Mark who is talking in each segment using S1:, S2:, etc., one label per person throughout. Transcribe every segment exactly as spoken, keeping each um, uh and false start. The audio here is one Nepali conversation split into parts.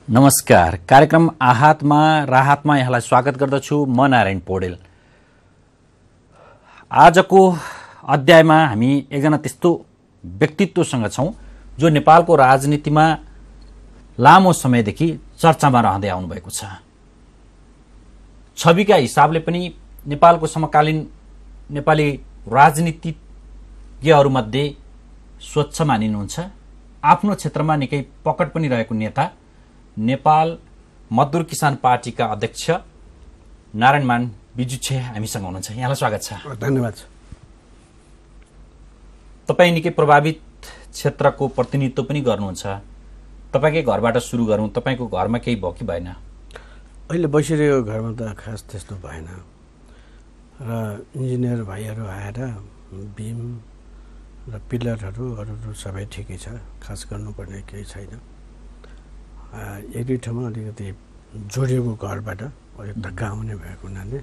S1: नमस्कार। कार्यक्रम आहतमा राहतमा यहाँलाई स्वागत गर्दछु। म नारायण पौडेल। आजको अध्यायमा हामी एकजना त्यस्तो व्यक्तित्वसँग छौं जो नेपालको राजनीतिमा लामो समयदेखि चर्चामा रहँदै आउनुभएको छ। छविका हिसाबले पनि नेपालको समकालीन नेपाली राजनीतिज्ञहरूमध्ये स्वच्छ मानिनुहुन्छ। आफ्नो क्षेत्रमा निकै पकड पनि रहेको नेता नेपाल मजदुर किसान पार्टीका अध्यक्ष नारायण मान बिजुछे हामीसँग हुनुहुन्छ। यहाँलाई स्वागत छ।
S2: धन्यवाद।
S1: तपाईँ निकै प्रभावित क्षेत्रको प्रतिनिधित्व पनि गर्नुहुन्छ। तपाईँकै घरबाट सुरु गरौँ। तपाईँको घरमा केही भयो कि भएन?
S2: अहिले बसिरहेको घरमा त खास त्यस्तो भएन र इन्जिनियर भाइहरू आएर बिम र पिलरहरू अरू सबै ठिकै छ। खास गर्नुपर्ने केही छैन। एक दुई ठाउँमा अलिकति जोडिएको घरबाट अलिक धक्का आउने भएको हुनाले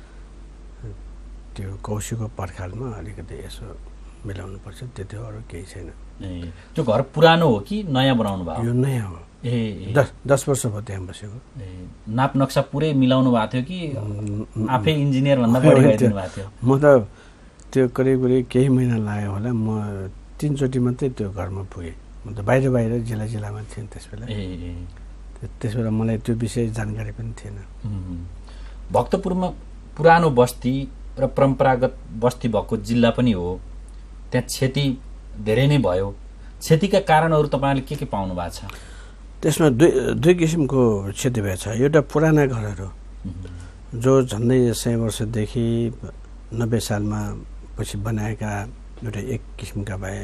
S2: त्यो कौशीको पर्खालमा अलिकति यसो मिलाउनु पर्छ, त्यति अरू केही छैन।
S1: ए त्यो घर पुरानो हो कि नयाँ बनाउनु भयो?
S2: यो नयाँ हो।
S1: ए
S2: दस दस वर्ष भयो त्यहाँ बसेको।
S1: ए नाप नक्सा पुरै मिलाउनु भएको थियो कि आफै इन्जिनियर भन्दा बढी गरिदिनु भएको थियो?
S2: म त त्यो करिब करिब केही महिना लाग्यो होला। म तीनचोटि मात्रै त्यो घरमा पुगेँ। म त बाहिर बाहिर जिल्ला जिल्लामा थिएँ त्यस बेला।
S1: ए
S2: त्यस बेला मलाई त्यो विषय जानकारी पनि थिएन।
S1: भक्तपुरमा पुरानो बस्ती र परम्परागत बस्ती भएको जिल्ला पनि हो। त्यहाँ क्षति धेरै नै भयो। क्षतिका कारणहरू तपाईँले के के पाउनु भएको छ?
S2: त्यसमा दुई दुई किसिमको क्षति भएको छ। एउटा पुराना घरहरू जो झन्डै सय वर्षदेखि नब्बे सालमा पछि बनाएका एउटा एक किसिमका भए।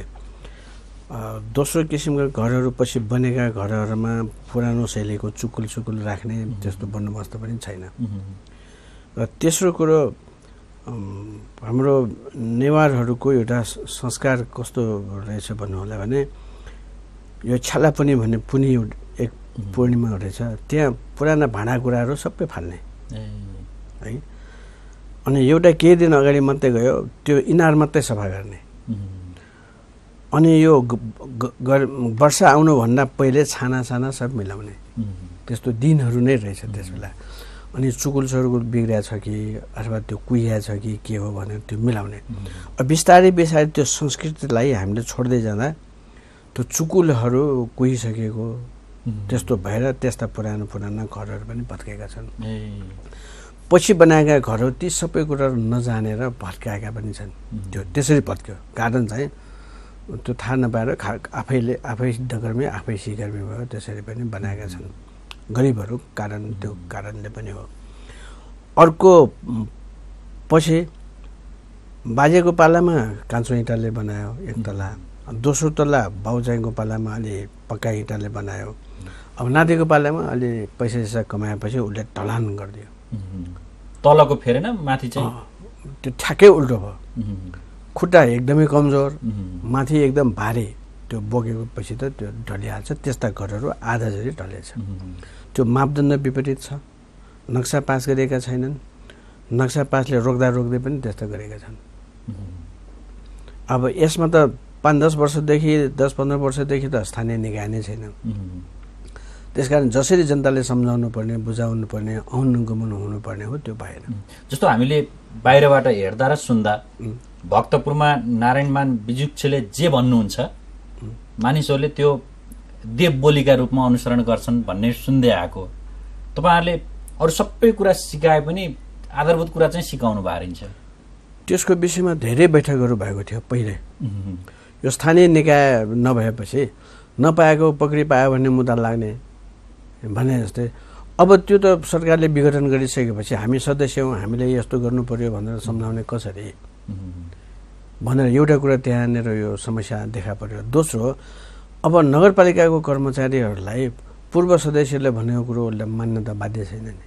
S2: दोस्रो किसिमका घरहरू पछि बनेका घरहरूमा पुरानो शैलीको चुकुल चुकुल राख्ने त्यस्तो बन्दोबस्त पनि छैन। र तेस्रो कुरो हाम्रो नेवारहरूको एउटा संस्कार कस्तो रहेछ भन्नु होला भने यो छाला पुनी भन्ने पुनी एक पूर्णिमा रहेछ। त्यहाँ पुराना भाँडाकुँडाहरू सबै फाल्ने है। अनि एउटा केही दिन अगाडि मात्रै गयो त्यो इनार मात्रै सफा गर्ने। अनि यो वर्षा आउनुभन्दा पहिले छाना छाना सब मिलाउने त्यस्तो दिनहरू नै रहेछ त्यस बेला। अनि चुकुल चुकुल बिग्रिया छ कि अथवा त्यो कुहिया छ कि के हो भनेर त्यो मिलाउने। बिस्तारै बिस्तारै त्यो संस्कृतिलाई हामीले छोड्दै जाँदा त्यो चुकुलहरू कुहिसकेको त्यस्तो भएर त्यस्ता पुरानो पुराना घरहरू पनि भत्केका छन्। पछि बनाएका घरहरू ती सबै कुराहरू नजानेर भत्काएका पनि छन्। त्यो त्यसरी भत्क्यो। कारण चाहिँ त्यो थाहा नपाएर आफैले आफै डगर्मी आफै सिगर्मी भयो। त्यसरी पनि बनाएका छन् गरिबहरू। कारण त्यो कारणले पनि हो। अर्को पछि बाजेको पालामा काँचो इँटाले बनायो एक तला। दोस्रो तला बाउचाइको पालामा अलि पक्का इँटाले बनायो। अब नातिको पालामा अलि पैसा पैसा कमाएपछि उसले ढलान गरिदियो।
S1: तलको फेरेन माथि चाहिँ
S2: त्यो ठ्याक्कै उल्टो भयो। खुट्टा एकदमै कमजोर, माथि एकदम भारी, त्यो बोकेको पछि त त्यो ढलिहाल्छ। त्यस्ता घरहरू आधा जति ढलेछ। त्यो मापदण्ड विपरीत छ। नक्सा पास गरेका छैनन्। नक्सा पासले रोक्दा रोक्दै पनि त्यस्तो गरेका छन्। अब यसमा त पाँच दस वर्षदेखि दस पन्ध्र वर्षदेखि त स्थानीय निकाय नै छैन। त्यसकारण जसरी जनताले सम्झाउनु पर्ने बुझाउनु पर्ने अनुगमन हुनुपर्ने हो त्यो भएन।
S1: जस्तो हामीले बाहिरबाट हेर्दा र सुन्दा भक्तपुरमा नारायणमान बिजुक्षले जे भन्नुहुन्छ मानिसहरूले त्यो देव बोलीका रूपमा अनुसरण गर्छन् भन्ने सुन्दै आएको। तपाईँहरूले अरू सबै कुरा सिकाए पनि आधारभूत कुरा चाहिँ सिकाउनु भारिन्छ।
S2: त्यसको विषयमा धेरै बैठकहरू भएको थियो पहिले। यो स्थानीय निकाय नभएपछि नपाएको पक्री पायो भन्ने मुद्दा लाग्ने भने जस्तै। अब त्यो त सरकारले विघटन गरिसकेपछि हामी सदस्य हौँ, हामीले यस्तो गर्नु पर्यो भनेर सम्झाउने कसरी भनेर एउटा कुरा त्यहाँनिर यो समस्या देखा पर्यो। दोस्रो, अब नगरपालिकाको कर्मचारीहरूलाई पूर्व सदस्यले भनेको कुरो उसले मान्न त बाध्य छैन नि।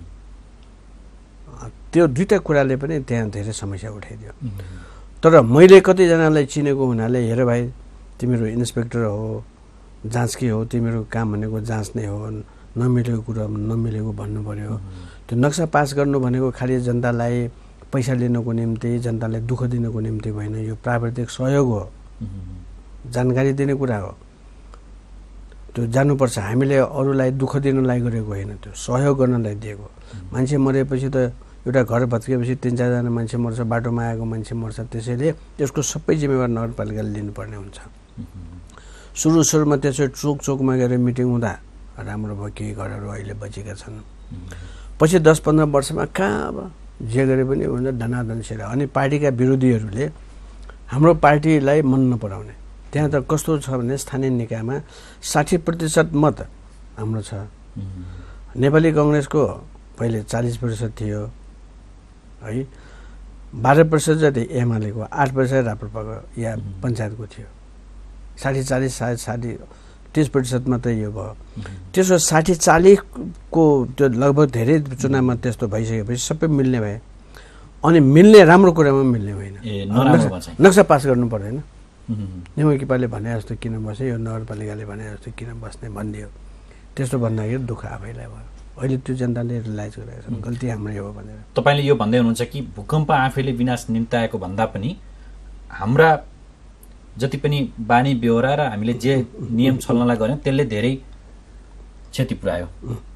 S2: त्यो दुईवटा कुराले पनि त्यहाँ धेरै समस्या उठाइदियो। तर मैले कतिजनालाई चिनेको हुनाले हेर भाइ तिमीहरू इन्सपेक्टर हो, जाँचकी हो, तिमीहरू काम भनेको जाँच नै हो, नमिलेको कुरा नमिलेको भन्नु पर्यो। त्यो नक्सा पास गर्नु भनेको खालि जनतालाई पैसा लिनको निम्ति, जनतालाई दुःख दिनको निम्ति होइन, यो प्राविधिक सहयोग हो, जानकारी दिने कुरा हो। त्यो जानुपर्छ। हामीले अरूलाई दुःख दिनलाई गरेको होइन, त्यो सहयोग गर्नलाई दिएको। मान्छे मरेपछि त एउटा घर भत्किएपछि तिन चारजना मान्छे मर्छ, बाटोमा आएको मान्छे मर्छ, त्यसैले त्यसको सबै जिम्मेवार नगरपालिकाले लिनुपर्ने हुन्छ। सुरु सुरुमा त्यसो चोक चोकमा गएर मिटिङ हुँदा राम्रो भयो, केही घरहरू अहिले बचेका छन्। पछि दस पन्ध्र वर्षमा कहाँ अब जे गरे पनि हुन्छ धनाधन सेर। अनि पार्टीका विरोधीहरूले हाम्रो पार्टीलाई मन नपराउने, त्यहाँ त कस्तो छ भने स्थानीय निकायमा साठी प्रतिशत मत हाम्रो छ। नेपाली कङ्ग्रेसको पहिले चालिस प्रतिशत थियो है, बाह्र प्रतिशत जति एमालेको, आठ प्रतिशत राप्रपाको या पञ्चायतको थियो। साठी चालिस साढे साठी तिस प्रतिशत मात्रै यो भयो। त्यसो साठी चालिसको त्यो लगभग धेरै चुनावमा त्यस्तो भइसकेपछि सबै मिल्ने भए। अनि मिल्ने राम्रो कुरामा मिल्ने होइन, नक्सा पास गर्नु पर्दैन। नेमुकिपाले भने जस्तो किन बस्यो, यो नगरपालिकाले भने जस्तो किन बस्ने भनिदियो। त्यस्तो भन्दाखेरि दुःख आफैलाई भयो। अहिले त्यो जनताले रियलाइज गरेका छन् गल्ती हाम्रै हो भनेर।
S1: तपाईँले यो भन्दै हुनुहुन्छ कि भूकम्प आफैले विनाश निम्ताएको भन्दा पनि हाम्रा जति पनि बानी बेहोरा र हामीले जे नियम छल्नलाई गर्यौँ त्यसले धेरै क्षति पुर्यायो।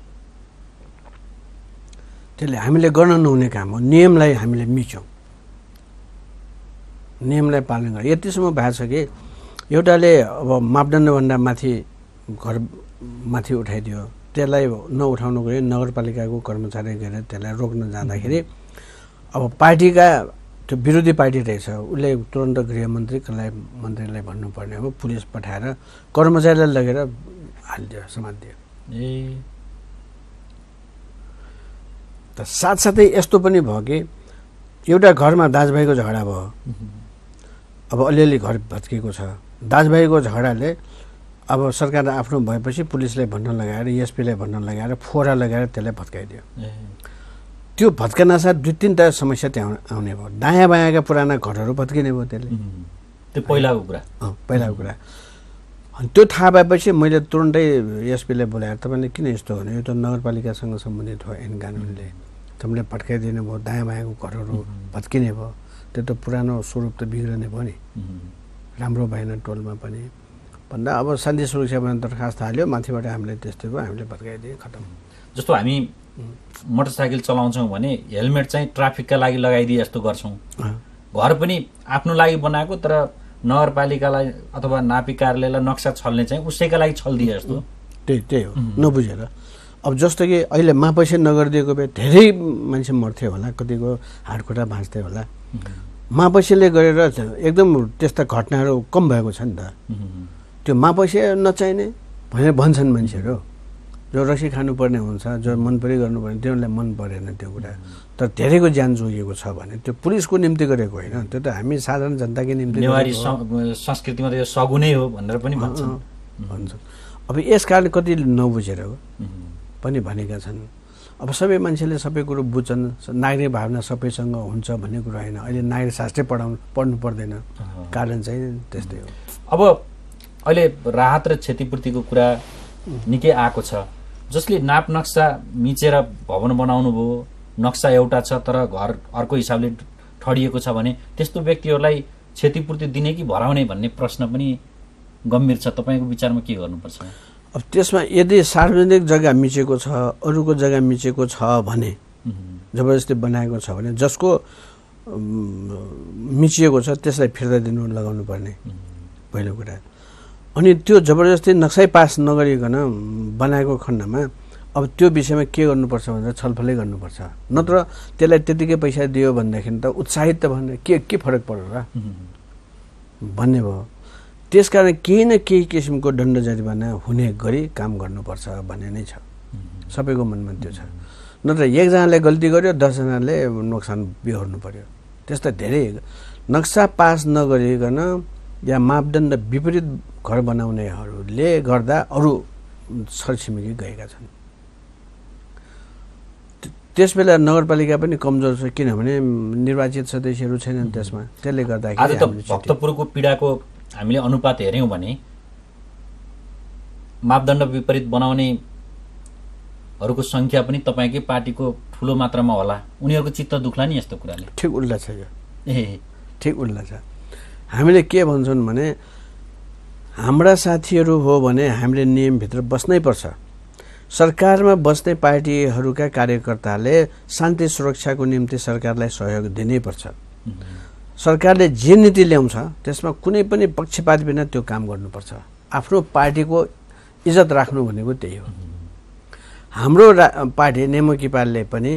S2: त्यसले हामीले गर्न नहुने काम हो। नियमलाई हामीले मिच्यौँ, नियमलाई पालन गर्यो। यतिसम्म भएको छ कि एउटाले अब मापदण्डभन्दा माथि घर माथि उठाइदियो, त्यसलाई नउठाउनुको लागि नगरपालिकाको कर्मचारी गएर त्यसलाई रोक्न जाँदाखेरि अब पार्टीका त्यो विरोधी पार्टी रहेछ, उसले तुरन्त गृहमन्त्री कसलाई मन्त्रीलाई भन्नुपर्ने हो, पुलिस पठाएर कर्मचारीलाई लगेर हालिदियो, समातिदियो।
S1: ए
S2: त साथसाथै यस्तो पनि भयो कि एउटा घरमा दाजुभाइको झगडा भयो, अब अलिअलि घर भत्किएको छ, दाजुभाइको झगडाले अब सरकार आफ्नो भएपछि पुलिसलाई भन्न लगाएर एसपीलाई भन्न लगाएर फोरा लगाएर त्यसलाई भत्काइदियो। त्यो भत्कनासाथ दुई तिनवटा समस्या त्यहाँ आउने भयो। दायाँ बायाँका पुराना घरहरू भत्किने भयो त्यसले।
S1: त्यो पहिलाको कुरा
S2: अँ पहिलाको कुरा। अनि त्यो थाहा भएपछि मैले तुरन्तै एसपीलाई बोलाएर तपाईँले किन यस्तो भने, यो त नगरपालिकासँग सम्बन्धित हो, ऐन कानुनले तपाईँले भत्काइदिनु भयो, दायाँ बायाँको घरहरू भत्किने भयो, त्यो त पुरानो स्वरूप त बिग्रने भयो नि, राम्रो भएन टोलमा पनि भन्दा अब शान्ति सुरक्षा भने दरखास्त हाल्यो, माथिबाट हामीले त्यस्तो भयो, हामीले भत्काइदियो, खतम।
S1: जस्तो हामी मोटरसाइकल चलाउँछौँ भने हेलमेट चाहिँ ट्राफिकका लागि लगाइदिए जस्तो गर्छौँ। घर पनि आफ्नो लागि बनाएको तर नगरपालिकालाई अथवा नापी कार्यालयलाई नक्सा छल्ने चाहिँ उसैका लागि छल्दिए जस्तो।
S2: त्यही त्यही हो, नबुझेर। अब जस्तो कि अहिले मापैसे नगरिदिएको भए धेरै मान्छे मर्थ्यो होला, कतिको हातखुट्टा भाँच्थ्यो होला। मापैसेले गरेर एकदम त्यस्ता घटनाहरू कम भएको छ नि त। त्यो मापैसे नचाहिने भनेर भन्छन् मान्छेहरू, जो रक्सी खानुपर्ने हुन्छ, जो मन परि गर्नुपर्ने, तिनीहरूलाई मन परेन त्यो कुरा। तर धेरैको ज्यान जोगिएको छ भने त्यो पुलिसको निम्ति गरेको होइन, त्यो त हामी साधारण जनताकै निम्ति।
S1: नेवारी संस्कृतिमा त यो सगुनै हो भनेर पनि भन्छन्
S2: भन्छन् अब यस कारण कति नबुझेर हो पनि भनेका छन्। अब सबै मान्छेले सबै कुरो बुझ्छन्, नागरिक भावना सबैसँग हुन्छ भन्ने कुरो होइन। अहिले नागरिक शास्त्रै पढाउनु पढ्नु पर्दैन, कारण चाहिँ त्यस्तै हो।
S1: अब अहिले राहत र क्षतिपूर्तिको कुरा निकै आएको छ। जसले नाप नक्सा मिचेर भवन बनाउनु भयो, नक्सा एउटा छ तर घर अर्को हिसाबले ठडिएको छ भने त्यस्तो व्यक्तिहरूलाई क्षतिपूर्ति दिने कि भराउने भन्ने प्रश्न पनि गम्भीर छ। तपाईँको विचारमा के गर्नुपर्छ?
S2: अब त्यसमा यदि सार्वजनिक जग्गा मिचेको छ, अरूको जग्गा मिचेको छ भने, जबरजस्ती बनाएको छ भने जसको मिचिएको छ त्यसलाई फिर्ता दिनु लगाउनु पर्ने पहिलो कुरा। अनि त्यो जबरजस्ती नक्सै पास नगरिकन बनाएको खण्डमा अब त्यो विषयमा के गर्नुपर्छ भनेर छलफलै गर्नुपर्छ। नत्र त्यसलाई त्यतिकै पैसा दियो भनेदेखि त उत्साहित त भने के के फरक पर्यो र भन्ने भयो। त्यसकारण केही न केही किसिमको दण्ड जरिवाना हुने गरी काम गर्नुपर्छ भन्ने नै छ, सबैको मनमा त्यो छ। नत्र एकजनाले गल्ती गर्यो, दसजनाले नोक्सान बिहोर्नु पर्यो। त्यस्ता धेरै नक्सा पास नगरिकन या मापदण्ड विपरीत घर बनाउनेहरूले गर्दा अरू छरछिमेकी गएका छन्। त्यसबेला नगरपालिका पनि कमजोर छ, किनभने निर्वाचित सदस्यहरू छैनन् त्यसमा। त्यसले गर्दाखेरि
S1: आज त भक्तपुरको पीडाको हामीले अनुपात हेऱ्यौँ भने मापदण्ड विपरीत बनाउनेहरूको संख्या पनि तपाईँकै पार्टीको ठुलो मात्रामा होला। उनीहरूको चित्त दुख्ला नि यस्तो कुराले।
S2: ठिक उल्टा छ यो,
S1: ए
S2: ठिक उल्टा छ। हामीले के भन्छौँ भने हाम्रा साथीहरू हो भने हामीले नियमभित्र बस्नै पर्छ। सरकारमा बस्ने पार्टीहरूका कार्यकर्ताले शान्ति सुरक्षाको निम्ति सरकारलाई सहयोग दिनैपर्छ। सरकारले जे नीति ल्याउँछ त्यसमा कुनै पनि पक्षपात बिना त्यो काम गर्नुपर्छ। आफ्नो पार्टीको इज्जत राख्नु भनेको त्यही हो। हाम्रो पार्टी नेमुकीपालले पनि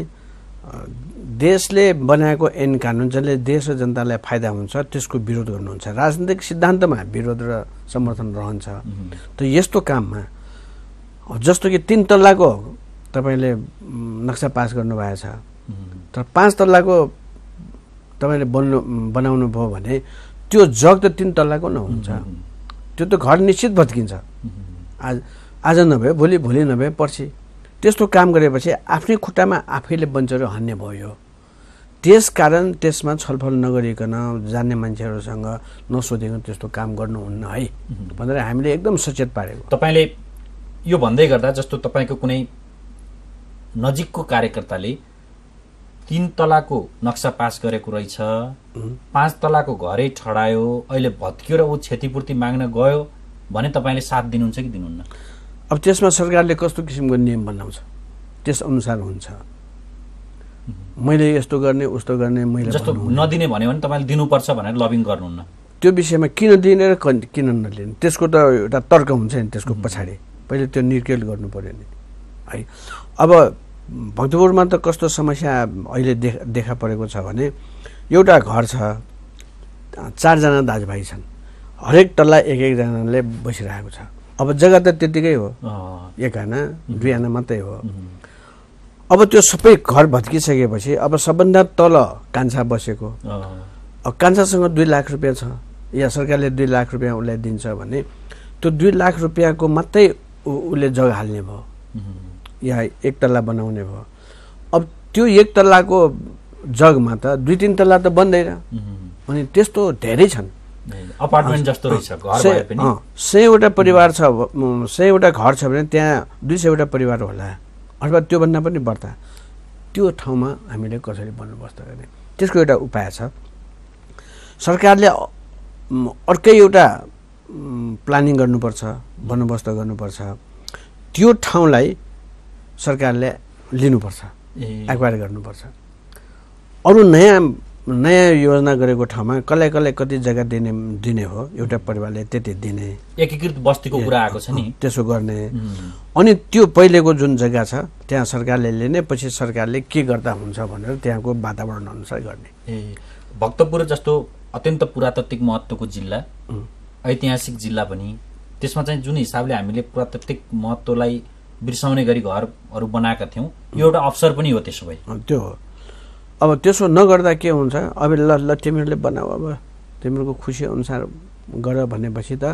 S2: देशले बनाएको ऐन कानुन जसले देश र जनतालाई फाइदा हुन्छ त्यसको विरोध गर्नुहुन्छ। राजनीतिक सिद्धान्तमा विरोध र समर्थन रहन्छ। त यस्तो काममा जस्तो कि तीन तल्लाको तपाईँले नक्सा पास गर्नुभएको छ, तर पाँच तल्लाको तपाईँले बन्नु बनाउनु भयो भने त्यो जग त तीन तल्लाको नहुन्छ। त्यो त घर निश्चित भत्किन्छ। आज आज नभए भोलि, भोलि नभए पर्सि। त्यस्तो काम गरेपछि आफ्नै खुट्टामा आफैले बन्चरो हान्ने भयो। त्यसकारण त्यसमा छलफल नगरिकन जान्ने मान्छेहरूसँग नसोधिकन त्यस्तो काम गर्नुहुन्न है भनेर हामीले एकदम सचेत पारेको।
S1: तपाईँले यो भन्दै गर्दा जस्तो तपाईँको कुनै नजिकको कार्यकर्ताले तीन तलाको नक्सा पास गरेको रहेछ, पाँच तलाको घरै ठडायो, अहिले भत्कियो र ऊ क्षतिपूर्ति माग्न गयो भने तपाईँले साथ दिनुहुन्छ कि दिनुहुन्न?
S2: अब त्यसमा सरकारले कस्तो किसिमको नियम बनाउँछ त्यस अनुसार हुन्छ। मैले यस्तो गर्ने उस्तो गर्ने मैले
S1: जस्तो नदिने भन्यो भने तपाईँले दिनुपर्छ भनेर लबिङ गर्नुहुन्न?
S2: त्यो विषयमा किन दिने र किन नलिने त्यसको त एउटा तर्क हुन्छ नि। त्यसको पछाडि पहिले त्यो निर्केल गर्नु पर्यो नि है। अब भक्तपुरमा त कस्तो समस्या अहिले देखा देखा परेको छ भने एउटा घर छ, चारजना दाजुभाइ छन्, हरेक तल्ला एक एकजनाले बसिरहेको छ। अब जग्गा त त्यतिकै हो, एक आना दुई आना मात्रै हो। अब त्यो सबै घर भत्किसकेपछि अब सबभन्दा तल कान्छा बसेको, अब कान्छासँग दुई लाख रुपियाँ छ या सरकारले दुई लाख रुपियाँ उसलाई दिन्छ भने त्यो दुई लाख रुपियाँको मात्रै उसले जग्गा हाल्ने भयो या एक तल्ला बनाउने भयो। अब त्यो एक तल्लाको जगमा त दुई तिन तल्ला त बन्दैन। अनि त्यस्तो धेरै छन्।
S1: अपार्टमेन्ट जस्तो रहेछ घर भए पनि
S2: सयवटा परिवार छ, सयवटा घर छ भने त्यहाँ दुई सयवटा परिवार होला अथवा त्योभन्दा पनि बढ्ता। त्यो ठाउँमा हामीले कसरी बन्दोबस्त गर्ने त्यसको एउटा उपाय छ। सरकारले अर्कै एउटा प्लानिङ गर्नुपर्छ, बन्दोबस्त गर्नुपर्छ। त्यो ठाउँलाई सरकारले लिनुपर्छ, एक्वायर गर्नुपर्छ। अरू नयाँ नयाँ योजना गरेको ठाउँमा कसलाई कसलाई कति जग्गा दिने दिने हो एउटा परिवारले त्यति दिने।
S1: एकीकृत बस्तीको कुरा आएको छ नि,
S2: त्यसो गर्ने। अनि त्यो पहिलेको जुन जग्गा छ त्यहाँ सरकारले लिने, पछि सरकारले के गर्दा हुन्छ भनेर त्यहाँको वातावरण अनुसार गर्ने।
S1: ए भक्तपुर जस्तो अत्यन्त पुरातात्विक महत्त्वको जिल्ला, ऐतिहासिक जिल्ला पनि, त्यसमा चाहिँ जुन हिसाबले हामीले पुरातात्विक महत्त्वलाई बिर्साउने गरी घरहरू बनाएका थियौँ, यो एउटा अवसर पनि हो। त्यसो भए
S2: त्यो हो। अब त्यसो नगर्दा के हुन्छ, अब ल ल तिमीहरूले बनाऊ, अब तिमीहरूको खुसी अनुसार गर भनेपछि त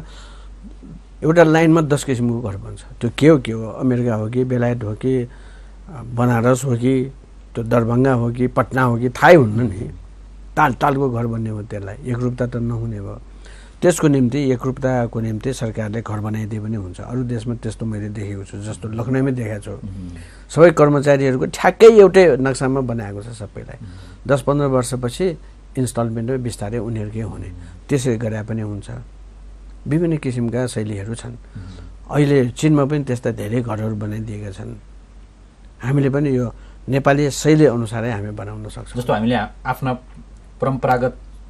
S2: एउटा लाइनमा दस किसिमको घर बन्छ। त्यो के हो के हो, अमेरिका हो कि बेलायत हो कि बनारस हो कि त्यो दरभङ्गा हो कि पटना हो कि थाहै हुन्न नि। ताल तालको घर बन्ने हो, त्यसलाई एकरूपता त नहुने भयो। त्यसको निम्ति एकरूपताको निम्ति सरकारले घर बनाइदिए पनि हुन्छ। अरू देशमा त्यस्तो मैले देखेको छु, जस्तो लखनऊमै देखाएको छु। सबै कर्मचारीहरूको ठ्याक्कै एउटै नक्सामा बनाएको छ सबैलाई। दस पन्ध्र वर्षपछि इन्स्टलमेन्टमै बिस्तारै उनीहरूकै हुने, त्यसरी गरे पनि हुन्छ। विभिन्न किसिमका शैलीहरू छन्। अहिले चीनमा पनि त्यस्ता धेरै घरहरू बनाइदिएका छन्। हामीले पनि यो नेपाली शैली अनुसारै हामी बनाउन सक्छौँ।
S1: जस्तो हामीले आफ्ना परम्परागत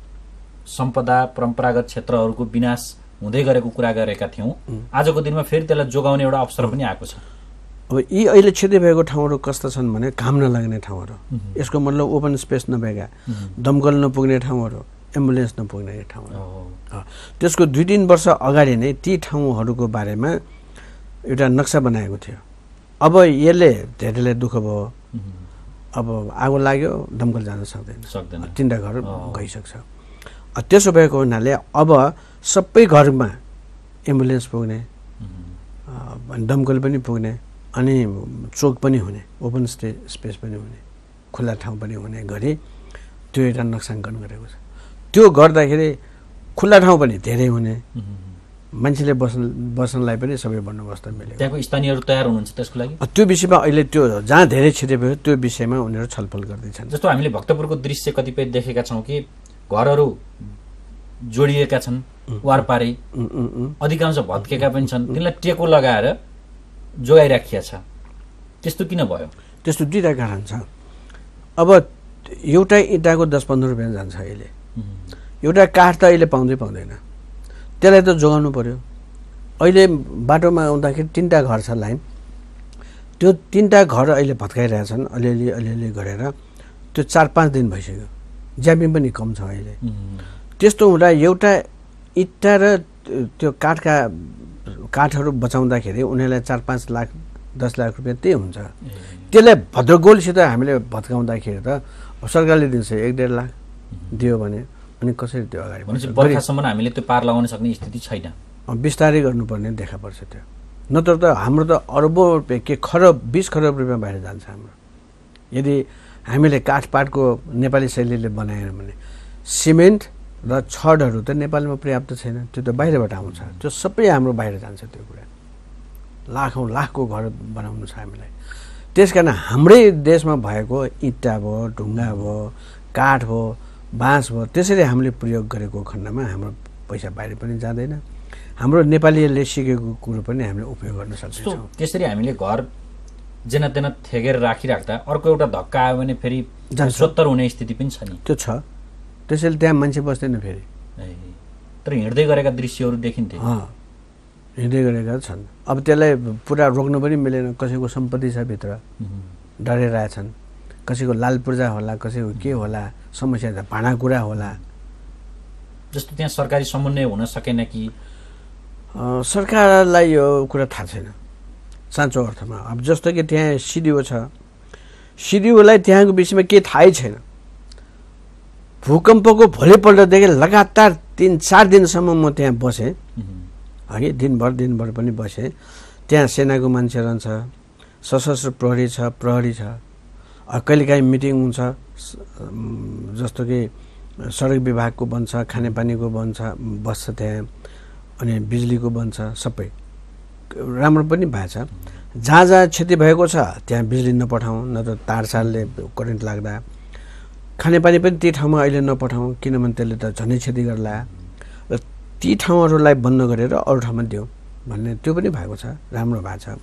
S1: सम्पदा, परम्परागत क्षेत्रहरूको विनाश हुँदै गरेको कुरा गरेका थियौँ। आजको दिनमा फेरि त्यसलाई जोगाउने एउटा अवसर पनि आएको छ।
S2: अब यी अहिले क्षति भएको ठाउँहरू कस्ता छन् भने घाम नलाग्ने ठाउँहरू, यसको मतलब ओपन स्पेस नभएका, दमकल नपुग्ने ठाउँहरू, एम्बुलेन्स नपुग्ने ठाउँहरू। त्यसको दुई तिन वर्ष अगाडि नै ती ठाउँहरूको बारेमा एउटा नक्सा बनाएको थियो। अब यसले धेरैलाई दुःख भयो। अब आगो लाग्यो, दमकल जान सक्दैन,
S1: सक्दैन,
S2: तिनवटा घर गइसक्छ। त्यसो भएको हुनाले अब सबै घरमा एम्बुलेन्स पुग्ने, दमकल पनि पुग्ने, अनि चोक पनि हुने, ओपन स्टे स्पेस पनि हुने, खुल्ला ठाउँ पनि हुने गरी त्यो एउटा नक्साङ्कन गरेको छ। त्यो गर्दाखेरि खुल्ला ठाउँ पनि धेरै हुने, मान्छेले बस्न बस्नलाई पनि सबै बन्दोबस्त मिल्यो।
S1: त्यहाँको स्थानीयहरू तयार हुनुहुन्छ त्यसको लागि?
S2: त्यो विषयमा अहिले त्यो जहाँ धेरै क्षति भयो त्यो विषयमा उनीहरू छलफल गर्दैछन्।
S1: जस्तो हामीले भक्तपुरको दृश्य कतिपय देखेका छौँ कि घरहरू जोडिएका छन् वारपारी, अधिकांश भत्केका पनि छन्, तिनलाई टेको लगाएर जोगाइराखिया छ। त्यस्तो किन भयो?
S2: त्यस्तो दुईवटा कारण छ। अब एउटा इँटाको दस पन्ध्र रुपियाँ जान्छ अहिले, एउटा काठ त अहिले पाउँदै पाउँदैन, त्यसलाई त जोगाउनु पर्यो। अहिले बाटोमा आउँदाखेरि तिनवटा घर छ लाइन, त्यो तिनवटा घर अहिले भत्काइरहेछन् अलिअलि अलिअलि गरेर, त्यो चार पाँच दिन भइसक्यो, ज्यामी पनि कम छ अहिले। त्यस्तो हुँदा एउटा इँटा र त्यो काठका काठहरू बचाउँदाखेरि उनीहरूलाई चार पाँच लाख दस लाख रुपियाँ त्यही हुन्छ। त्यसलाई भद्रगोलसित हामीले भत्काउँदाखेरि त सरकारले दिन्छ एक डेढ लाख दियो भने, अनि कसरी त्यो अगाडि
S1: बर्खासम्म हामीले त्यो पार लगाउन सक्ने स्थिति छैन।
S2: बिस्तारै गर्नुपर्ने देखा पर्छ त्यो, नत्र त हाम्रो त अरबौँ रुपियाँ के खरब बिस खरब रुपियाँ बाहिर जान्छ हाम्रो। यदि हामीले काठपाटको नेपाली शैलीले बनाएन भने, सिमेन्ट र छडहरू त नेपालमा पर्याप्त छैन, त्यो त बाहिरबाट आउँछ, त्यो सबै हाम्रो बाहिर जान्छ। त्यो कुरा लाखौँ लाखको घर बनाउनु छ हामीलाई। त्यस कारण हाम्रै देशमा भएको इँटा भयो, ढुङ्गा भयो, काठ भयो, बाँस भयो, त्यसरी हामीले प्रयोग गरेको खण्डमा हाम्रो पैसा बाहिर पनि जाँदैन, हाम्रो नेपालीले सिकेको कुरो पनि हामीले उपयोग गर्न सक्छौँ।
S1: त्यसरी हामीले घर जेना तेना थेगेर राखिराख्दा अर्को एउटा धक्का आयो भने फेरि सोत्तर हुने स्थिति पनि छ नि।
S2: त्यो छ, त्यसैले त्यहाँ मान्छे बस्दैन फेरि।
S1: तर हिँड्दै गरेका दृश्यहरू देखिन्थे,
S2: हिँड्दै गरेका छन्। अब त्यसलाई पुरा रोक्न पनि मिलेन, कसैको सम्पत्ति छ भित्र, डरेरहेछन्, कसैको लाल पूर्जा होला, कसैको के होला, समस्या छ, भाँडाकुँडा होला।
S1: जस्तो त्यहाँ सरकारी समन्वय हुन सकेन कि?
S2: सरकारलाई यो कुरा थाहा छैन साँचो अर्थमा। अब जस्तो कि त्यहाँ सिडिओ छ, सिडिओलाई त्यहाँको विषयमा केही थाहै छैन। भूकम्पको भोलिपल्टदेखि लगातार तिन चार दिनसम्म म त्यहाँ बसेँ, है दिनभर दिनभर पनि बसेँ। त्यहाँ सेनाको मान्छे रहन्छ, सशस्त्र प्रहरी छ, प्रहरी छ, कहिलेकाहीँ मिटिङ हुन्छ, जस्तो कि सडक विभागको बन्छ, खानेपानीको बन्छ बस्छ त्यहाँ, अनि बिजुलीको बन्छ, सबै राम्रो पनि भएछ। जहाँ जहाँ क्षति भएको छ त्यहाँ बिजुली नपठाउँ, नत्र तारसारले करेन्ट लाग्दा। खानेपानी पनि ती ठाउँमा अहिले नपठाउँ, किनभने त्यसले त झनै क्षति गर्ला, र ती ठाउँहरूलाई बन्द गरेर अरू ठाउँमा दिउँ भन्ने त्यो पनि भएको छ, राम्रो भएको छ।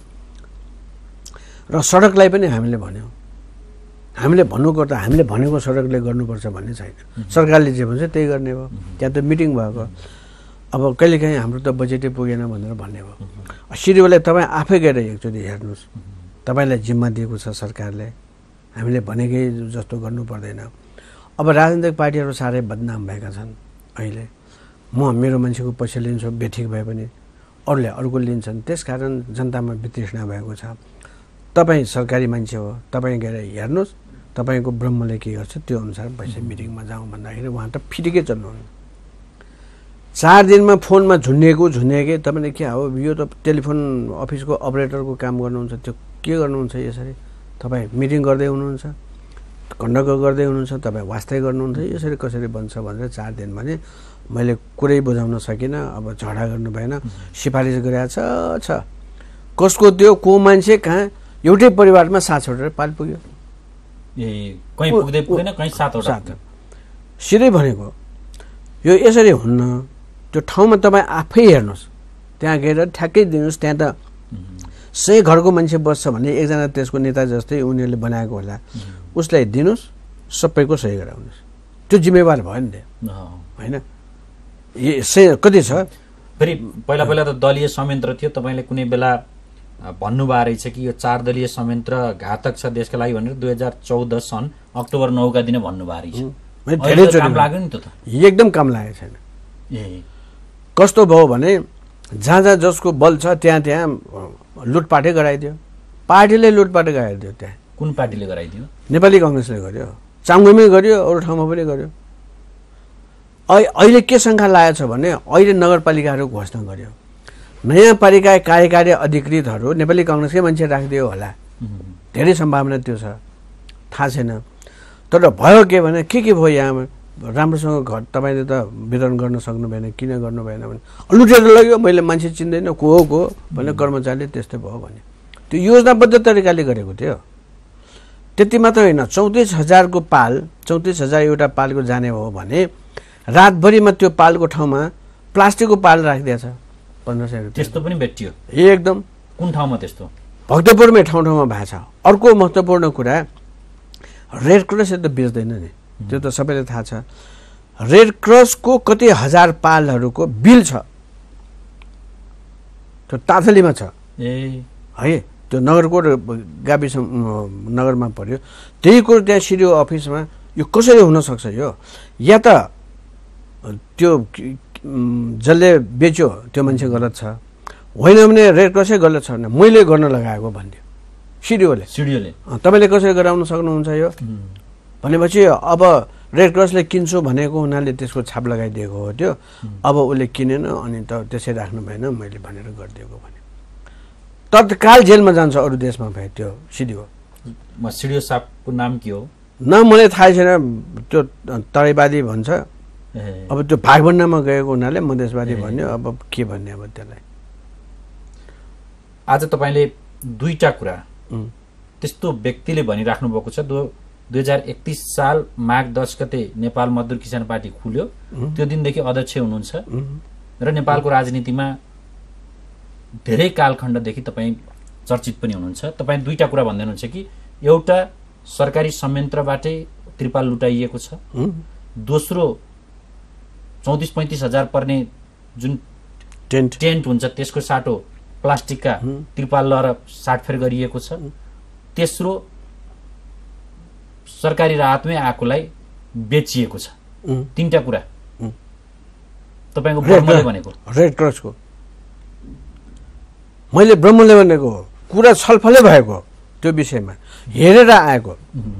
S2: र सडकलाई पनि हामीले भन्यौँ, हामीले भन्नुपर्दा हामीले भनेको सडकले गर्नुपर्छ भन्ने छैन, सरकारले जे भन्छ त्यही गर्ने भयो। त्यहाँ त मिटिङ भएको, अब कहिलेकाहीँ हाम्रो त बजेटै पुगेन भनेर भन्ने भयो। सिडिओलाई तपाईँ आफै गएर एकचोटि हेर्नुहोस्, तपाईँलाई जिम्मा दिएको छ सरकारले, हामीले भनेकै जस्तो गर्नु पर्दैन। अब राजनीतिक पार्टीहरू साह्रै बदनाम भएका छन् अहिले। म मेरो मान्छेको पैसा लिन्छु, बेठिक भए पनि अरूले अर्को लिन्छन्, त्यसकारण जनतामा वितृष्णा भएको छ। तपाईँ सरकारी मान्छे हो, तपाईँ गएर हेर्नुहोस्, तपाईँको ब्रह्मले के गर्छ त्यो अनुसार पैसा मिटिङमा जाउँ भन्दाखेरि उहाँ त फिटिकै चल्नुहुन्न। चार दिनमा फोनमा झुन्डिएको झुन्डिएकै, तपाईँले के हो यो त टेलिफोन अफिसको अपरेटरको काम गर्नुहुन्छ, त्यो के गर्नुहुन्छ यसरी? तपाईँ मिटिङ गर्दै हुनुहुन्छ, कन्डक्ट गर्दै हुनुहुन्छ, तपाईँ वास्तै गर्नुहुन्छ, यसरी कसरी बन्छ भनेर चार दिन भने मैले कुरै बुझाउन सकिनँ। अब झगडा गर्नु भएन, सिफारिस गरेको छ छ कसको त्यो को मान्छे कहाँ एउटै परिवारमा सात छोडेर पाल पुग्यो,
S1: कहीँ पुग्दै पुगेन, कहीँ सातवटा
S2: सात। सिधै भनेको यो यसरी हुन्न। त्यो ठाउँमा तपाईँ आफै हेर्नुहोस्, त्यहाँ गएर ठ्याक्कै दिनुहोस्। त्यहाँ त सही घरको मान्छे बस्छ भने एकजना त्यसको नेता जस्तै उनीहरूले बनाएको होला, उसलाई दिनुहोस्, सबैको सही गराउनुहोस्। त्यो जिम्मेवार भयो नि त, होइन? सही कति छ
S1: फेरि पहिला पहिला त दलीय संयन्त्र थियो, तपाईँले कुनै बेला भन्नुभएको रहेछ कि यो चार दलीय संयन्त्र घातक छ देशका लागि भनेर दुई हजार चौध सन् अक्टोबर नौका दिन भन्नुभएको रहेछ। काम लाग्यो नि त,
S2: एकदम काम लागेको छैन।
S1: ए
S2: कस्तो भयो भने जहाँ जहाँ जसको बल छ त्यहाँ त्यहाँ लुटपाटै गराइदियो, पार्टीले लुटपाट गराइदियो। त्यहाँ
S1: कुन पार्टीले गराइदियो?
S2: नेपाली कङ्ग्रेसले गर्यो, चाङ्गुमै गर्यो, अरू ठाउँमा पनि गर्यो। अहिले के शङ्का लागेको छ भने अहिले नगरपालिकाहरू घोषणा गर्यो, नयाँ पालिका कार्यकारी अधिकृतहरू नेपाली कङ्ग्रेसकै मान्छे राखिदियो होला, धेरै सम्भावना त्यो छ, थाहा छैन। तर भयो के भने के के भयो यहाँ राम्रोसँग घर तपाईँले त वितरण गर्न सक्नु भएन, किन गर्नु भएन भने लुटेर लग्यो, मैले मान्छे चिन्दैन को हो को भने कर्मचारीले त्यस्तै भयो भने त्यो योजनाबद्ध तरिकाले गरेको थियो। त्यति मात्र होइन, चौतिस हजारको पाल चौतिस हजार एउटा पालको जाने हो भने रातभरिमा त्यो पालको ठाउँमा प्लास्टिकको पाल राखिदिएछ पन्ध्र सय रुपियाँ।
S1: त्यस्तो पनि भेटियो
S2: एकदम।
S1: कुन ठाउँमा त्यस्तो?
S2: भक्तपुरमै ठाउँ ठाउँमा भएको छ। अर्को महत्त्वपूर्ण कुरा, रेड क्रसले त बेच्दैन नि, त्यो त सबैलाई थाहा छ। रेड क्रसको कति हजार पालहरूको बिल छ, त्यो ताथलीमा छ।
S1: ए
S2: है, त्यो नगरकोट गाविस नगरमा पर्यो। त्यही कुरो त्यहाँ सिडिओ अफिसमा यो कसरी हुनसक्छ? यो या त त्यो जसले बेच्यो त्यो मान्छे गलत छ, होइन भने रेड क्रसै गलत छ भने मैले गर्न लगाएको भन्थ्यो सिडिओले।
S1: सिडिओले
S2: तपाईँले कसरी गराउन सक्नुहुन्छ यो भनेपछि अब रेड क्रसले किन्छु भनेको हुनाले त्यसको छाप लगाइदिएको हो त्यो। अब उसले किनेन अनि त त्यसै राख्नु भएन, मैले भनेर गरिदिएको भने तत्काल जेलमा जान्छ अरू देशमा भए त्यो सिडिओ।
S1: सिडिओ साहबको नाम के हो?
S2: न मलाई थाहा छैन, त्यो तराईवादी भन्छ। अब त्यो भागभण्डामा गएको हुनाले मधेसवादी भन्यो, अब के भन्ने अब त्यसलाई।
S1: आज तपाईँले दुईटा कुरा त्यस्तो व्यक्तिले भनिराख्नु भएको छ। दो दुई हजार एकतिस साल माघ दस गते नेपाल मजदुर किसान पार्टी खुल्यो, त्यो दिनदेखि अध्यक्ष हुनुहुन्छ र नेपालको राजनीतिमा धेरै कालखण्डदेखि तपाईँ चर्चित पनि हुनुहुन्छ। तपाईँ दुईटा कुरा भन्दै हुनुहुन्छ कि एउटा सरकारी संयन्त्रबाटै त्रिपाल लुटाइएको छ, दोस्रो चौतिस पैँतिस हजार पर्ने जुन
S2: टेन्ट
S1: टेन्ट हुन्छ त्यसको साटो प्लास्टिकका त्रिपाल लगाएर साटफेर गरिएको छ, तेस्रो सरकारी राहतमै आएकोलाई बेचिएको छ। तीनटा कुरा तपाईँको ब्रह्मले भनेको।
S2: रेड क्रसको मैले ब्रह्मले भनेको कुरा छलफलै भएको त्यो विषयमा हेरेर आएको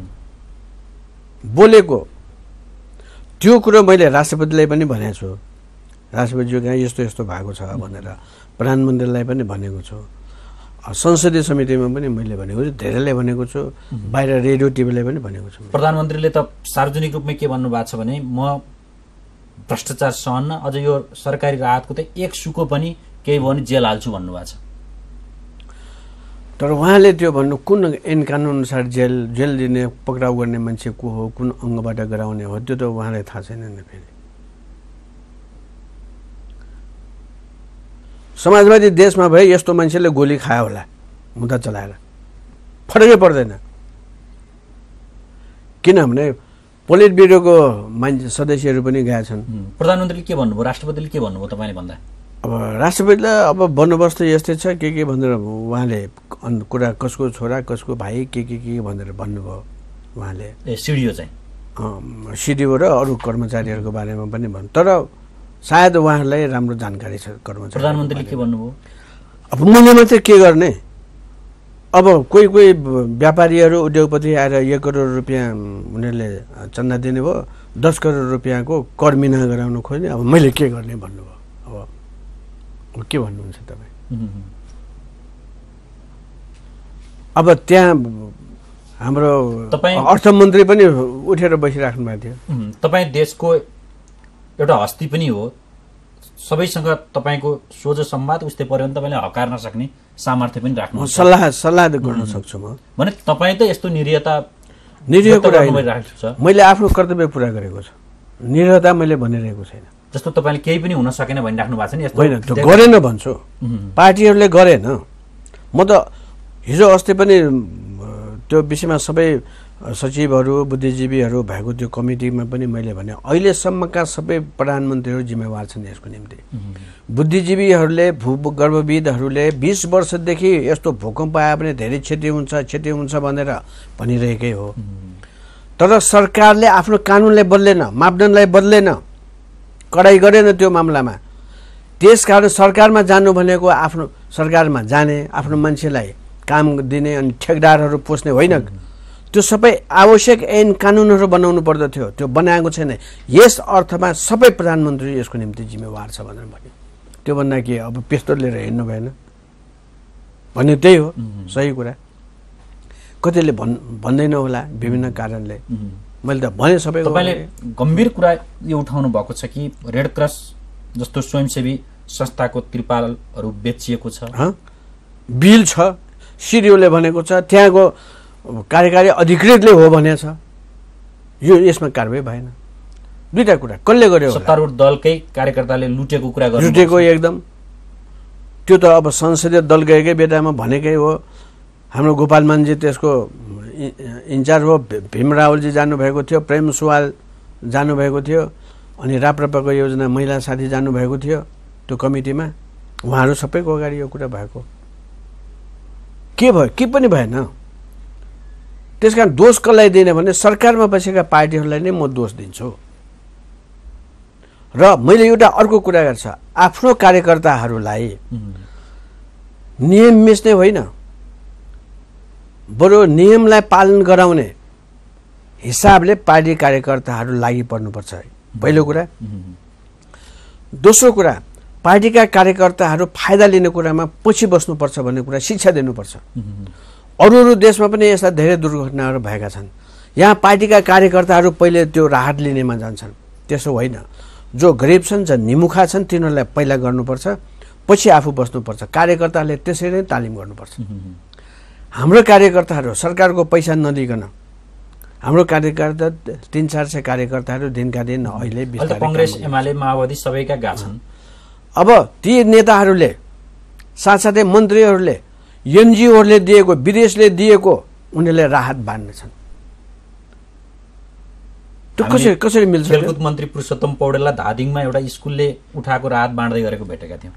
S2: बोलेको त्यो कुरो मैले राष्ट्रपतिलाई पनि भनेको छु। राष्ट्रपतिज्यू कहाँ यस्तो यस्तो भएको छ भनेर प्रधानमन्त्रीलाई पनि भनेको छु, संसदीय समितिमा पनि मैले भनेको छु, धेरैलाई भनेको छु, बाहिर रेडियो टिभीलाई पनि भनेको छु।
S1: प्रधानमन्त्रीले त सार्वजनिक रूपमै के भन्नुभएको छ भने म भ्रष्टाचार सहन्न, अझ यो सरकारी राहतको त एक सुको पनि केही भयो भने जेल हाल्छु भन्नुभएको छ।
S2: तर उहाँले त्यो भन्नु कुन ऐन कानुन अनुसार जेल जेल दिने पक्राउ गर्ने मान्छे को हो, कुन अङ्गबाट गराउने हो, त्यो त उहाँलाई थाहा छैन नि। फेरि समाजवादी देशमा भए यस्तो मान्छेले गोली खायो होला मुद्दा चलाएर, फरकै पर्दैन। किनभने पोलिट ब्युरोको मान्छे सदस्यहरू पनि गएछन्।
S1: प्रधानमन्त्रीले के भन्नुभयो, राष्ट्रपतिले के भन्नुभयो तपाईँले भन्दा?
S2: अब राष्ट्रपतिलाई अब बन्दोबस्त यस्तै छ के के भनेर उहाँले कुरा, कसको छोरा कसको भाइ के के के भनेर भन्नुभयो उहाँले।
S1: ए सिडिओ चाहिँ
S2: सिडिओ र अरू कर्मचारीहरूको बारेमा पनि भन्नु, तर सायद उहाँहरूलाई राम्रो जानकारी छ कर्मचारी।
S1: प्रधानमन्त्रीले के भन्नुभयो?
S2: अब मैले मात्रै के गर्ने, अब कोही कोही व्यापारीहरू उद्योगपति आएर एक करोड रुपियाँ उनीहरूले चन्दा दिने भयो, दस करोड रुपियाँको कर मिना गराउनु खोज्ने, अब मैले के गर्ने भन्नुभयो। अब के भन्नुहुन्छ तपाईँ? अब त्यहाँ हाम्रो अर्थमन्त्री पनि उठेर बसिराख्नु भएको थियो।
S1: तपाईँ देशको एउटा हस्ती पनि हो, सबैसँग तपाईँको सोझो संवाद उस्तै पर्यो भने तपाईँले हकार नसक्ने सामर्थ्य पनि राख्नु,
S2: सल्लाह सल्लाह गर्न सक्छु म।
S1: भने तपाईँ त यस्तो निरीहता
S2: निरीह कुरा मैले आफ्नो कर्तव्य पुरा गरेको छु, निरीहता मैले भनिरहेको छैन।
S1: जस्तो तपाईँले केही पनि हुन सकेन भनिराख्नु भएको छ नि,
S2: होइन त्यो गरेन भन्छु, पार्टीहरूले गरेन। म त हिजो अस्ति पनि त्यो विषयमा सबै सचिवहरू बुद्धिजीवीहरू भएको त्यो कमिटीमा पनि मैले भने अहिलेसम्मका सबै प्रधानमन्त्रीहरू जिम्मेवार छन् यसको निम्ति। बुद्धिजीवीहरूले भूगर्भविदहरूले बिस वर्षदेखि यस्तो भूकम्प आयो भने धेरै क्षति हुन्छ क्षति हुन्छ भनेर भनिरहेकै हो, तर सरकारले आफ्नो कानुनलाई बदलेन, मापदण्डलाई बदलेन, कडाई गरेन त्यो मामलामा। त्यसकारण सरकारमा जानु भनेको आफ्नो सरकारमा जाने, आफ्नो मान्छेलाई काम दिने अनि ठेकदारहरू पोस्ने होइन। त्यो सबै आवश्यक ऐन कानुनहरू बनाउनु पर्दथ्यो, त्यो बनाएको छैन। यस अर्थमा सबै प्रधानमन्त्री यसको निम्ति जिम्मेवार छ भनेर भन्यो। त्योभन्दा के अब पिस्तोल लिएर हिँड्नु भएन भन्ने त्यही हो, सही कुरा। कतिले भन् भन्दैन होला विभिन्न कारणले, मैले त भने सबै।
S1: तपाईँले गम्भीर कुरा यो उठाउनु भएको छ कि रेड क्रस जस्तो स्वयंसेवी संस्थाको त्रिपालहरू बेचिएको छ,
S2: बिल छ, सिडिओले भनेको छ, त्यहाँको कार्यकारी अधिकृतले हो भनेछ, यो यसमा कारबाही भएन। दुईटा कुरा कसले गर्यो होला?
S1: सत्तारूढ दलकै कार्यकर्ताले लुटेको कुरा गर्नु
S2: लुटेको एकदम। त्यो त अब संसदीय दल गएकै बेटामा भनेकै हो। हाम्रो गोपाल मानजी त्यसको इन्चार्ज हो, भीम रावलजी जानुभएको थियो, प्रेम सुवाल जानुभएको थियो, अनि राप्रपाको योजना महिला साथी जानुभएको थियो त्यो कमिटीमा। उहाँहरू सबैको अगाडि यो कुरा भएको। के भयो? के पनि भएन। त्यसकारण दोष कसलाई दिने भने सरकारमा बसेका पार्टीहरूलाई नै म दोष दिन्छु। र मैले एउटा अर्को कुरा गर्छ, आफ्नो कार्यकर्ताहरूलाई नियम मिच्ने होइन, बरु नियमलाई पालन गराउने हिसाबले पार्टी कार्यकर्ताहरू लागि पर्नुपर्छ पहिलो कुरा। दोस्रो कुरा, पार्टीका कार्यकर्ताहरू फाइदा लिने कुरामा पछि बस्नुपर्छ भन्ने कुरा शिक्षा दिनुपर्छ। अरू अरू देशमा पनि यस्ता धेरै दुर्घटनाहरू भएका छन्। यहाँ पार्टीका कार्यकर्ताहरू पहिले त्यो राहत लिनेमा जान्छन्। त्यसो होइन। जो गरिब छन्, जो निमुखा छन्, तिनीहरूलाई पहिला गर्नुपर्छ, पछि आफू बस्नुपर्छ। कार्यकर्ताले त्यसरी नै तालिम गर्नुपर्छ। हाम्रो कार्यकर्ताहरू सरकारको पैसा नलिकन, हाम्रो कार्यकर्ता तीन चार सय कार्यकर्ताहरू दिनका दिन अहिले
S1: कांग्रेस एमाले माओवादी सबैका गएका छन्।
S2: अब ती नेताहरूले साथसाथै मन्त्रीहरूले एनजिओहरूले दिएको, विदेशले दिएको उनीहरूले राहत बाँड्नेछन्। त्यो कसरी कसरी मिल्छ?
S1: खेलकुद मन्त्री पुरुषोत्तम पौडेललाई धादिङमा एउटा स्कुलले उठाएको राहत बाँड्दै गरेको भेटेका थियौँ।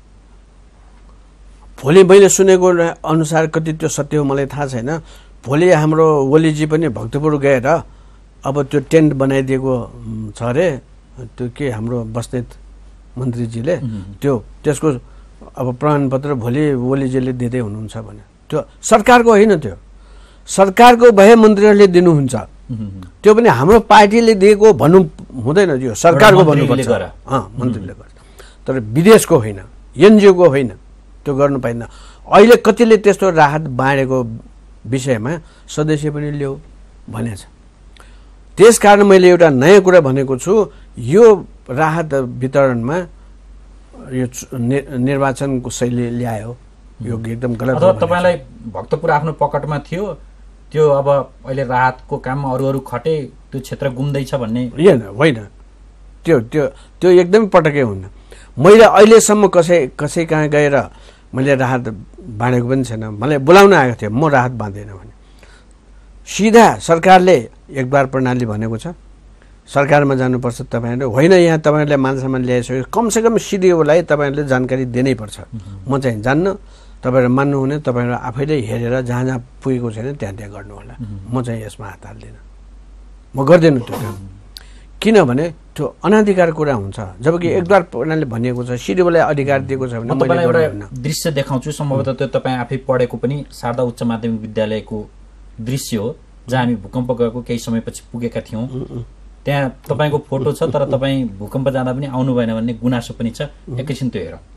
S2: भोलि मैले सुनेको अनुसार कति त्यो सत्य हो मलाई थाहा छैन। भोलि हाम्रो ओलीजी पनि भक्तपुर गएर अब त्यो टेन्ट बनाइदिएको छ अरे, त्यो के हाम्रो बस्नेत मन्त्रीजीले त्यो त्यसको अब प्रमाणपत्र भोलि ओलीजीले दिँदै हुनुहुन्छ भने त्यो सरकारको होइन, त्यो सरकारको भए मन्त्रीहरूले दिनुहुन्छ। त्यो पनि हाम्रो पार्टीले दिएको भन्नु हुँदैन, त्यो सरकारको भन्नुपर्छ। अँ मन्त्रीले गर्छ, तर विदेशको होइन, एनजिओको होइन, त्यो गर्नु पाइन्न। अहिले कतिले त्यस्तो राहत बाँडेको विषयमा सदस्य पनि ल्याऊ भनेछ। त्यसकारण मैले एउटा नयाँ कुरा भनेको छु, यो राहत वितरणमा यो निर्वाचनको शैली ल्यायो, यो एकदम गलत हो।
S1: तपाईँलाई भक्तपुर आफ्नो पकटमा थियो, त्यो अब अहिले राहतको काम अरू अरू खटे त्यो क्षेत्र गुम्दैछ भन्ने
S2: होइन होइन, त्यो त्यो त्यो एकदमै पटकै हुन्न। मैले अहिलेसम्म कसै कसै कहाँ गएर मैले राहत बाँडेको पनि छैन। मलाई बोलाउन आएको थियो, म राहत बाँध्दैन भने। सिधा सरकारले एकबार प्रणाली भनेको छ, सरकारमा जानुपर्छ तपाईँहरूले, होइन यहाँ तपाईँहरूले मानसम्मान ल्याइसक्यो, कमसेकम सिडिओलाई तपाईँहरूले जानकारी दिनै पर्छ। म चाहिँ जान्न, तपाईँहरू मान्नुहुने, तपाईँहरू आफैले हेरेर जहाँ जहाँ पुगेको छैन त्यहाँ त्यहाँ गर्नु होला। म चाहिँ यसमा हात हाल्दिनँ, म गर्दिनँ त्यो काम। किनभने त्यो अनाधिकार कुरा हुन्छ। जबकि एकद्वार प्रणाली भनिएको छ, सिडिओलाई अधिकार दिएको छ भने
S1: मैले एउटा दृश्य देखाउँछु, सम्भवतः त्यो तपाईँ आफै पढेको पनि शारदा उच्च माध्यमिक विद्यालयको दृश्य हो, जहाँ हामी भूकम्प गएको केही समयपछि पुगेका थियौँ। त्यहाँ तपाईँको फोटो छ, तर तपाईँ भूकम्प जाँदा पनि आउनु भएन भन्ने गुनासो पनि छ। एकैछिन त्यो हेरौँ।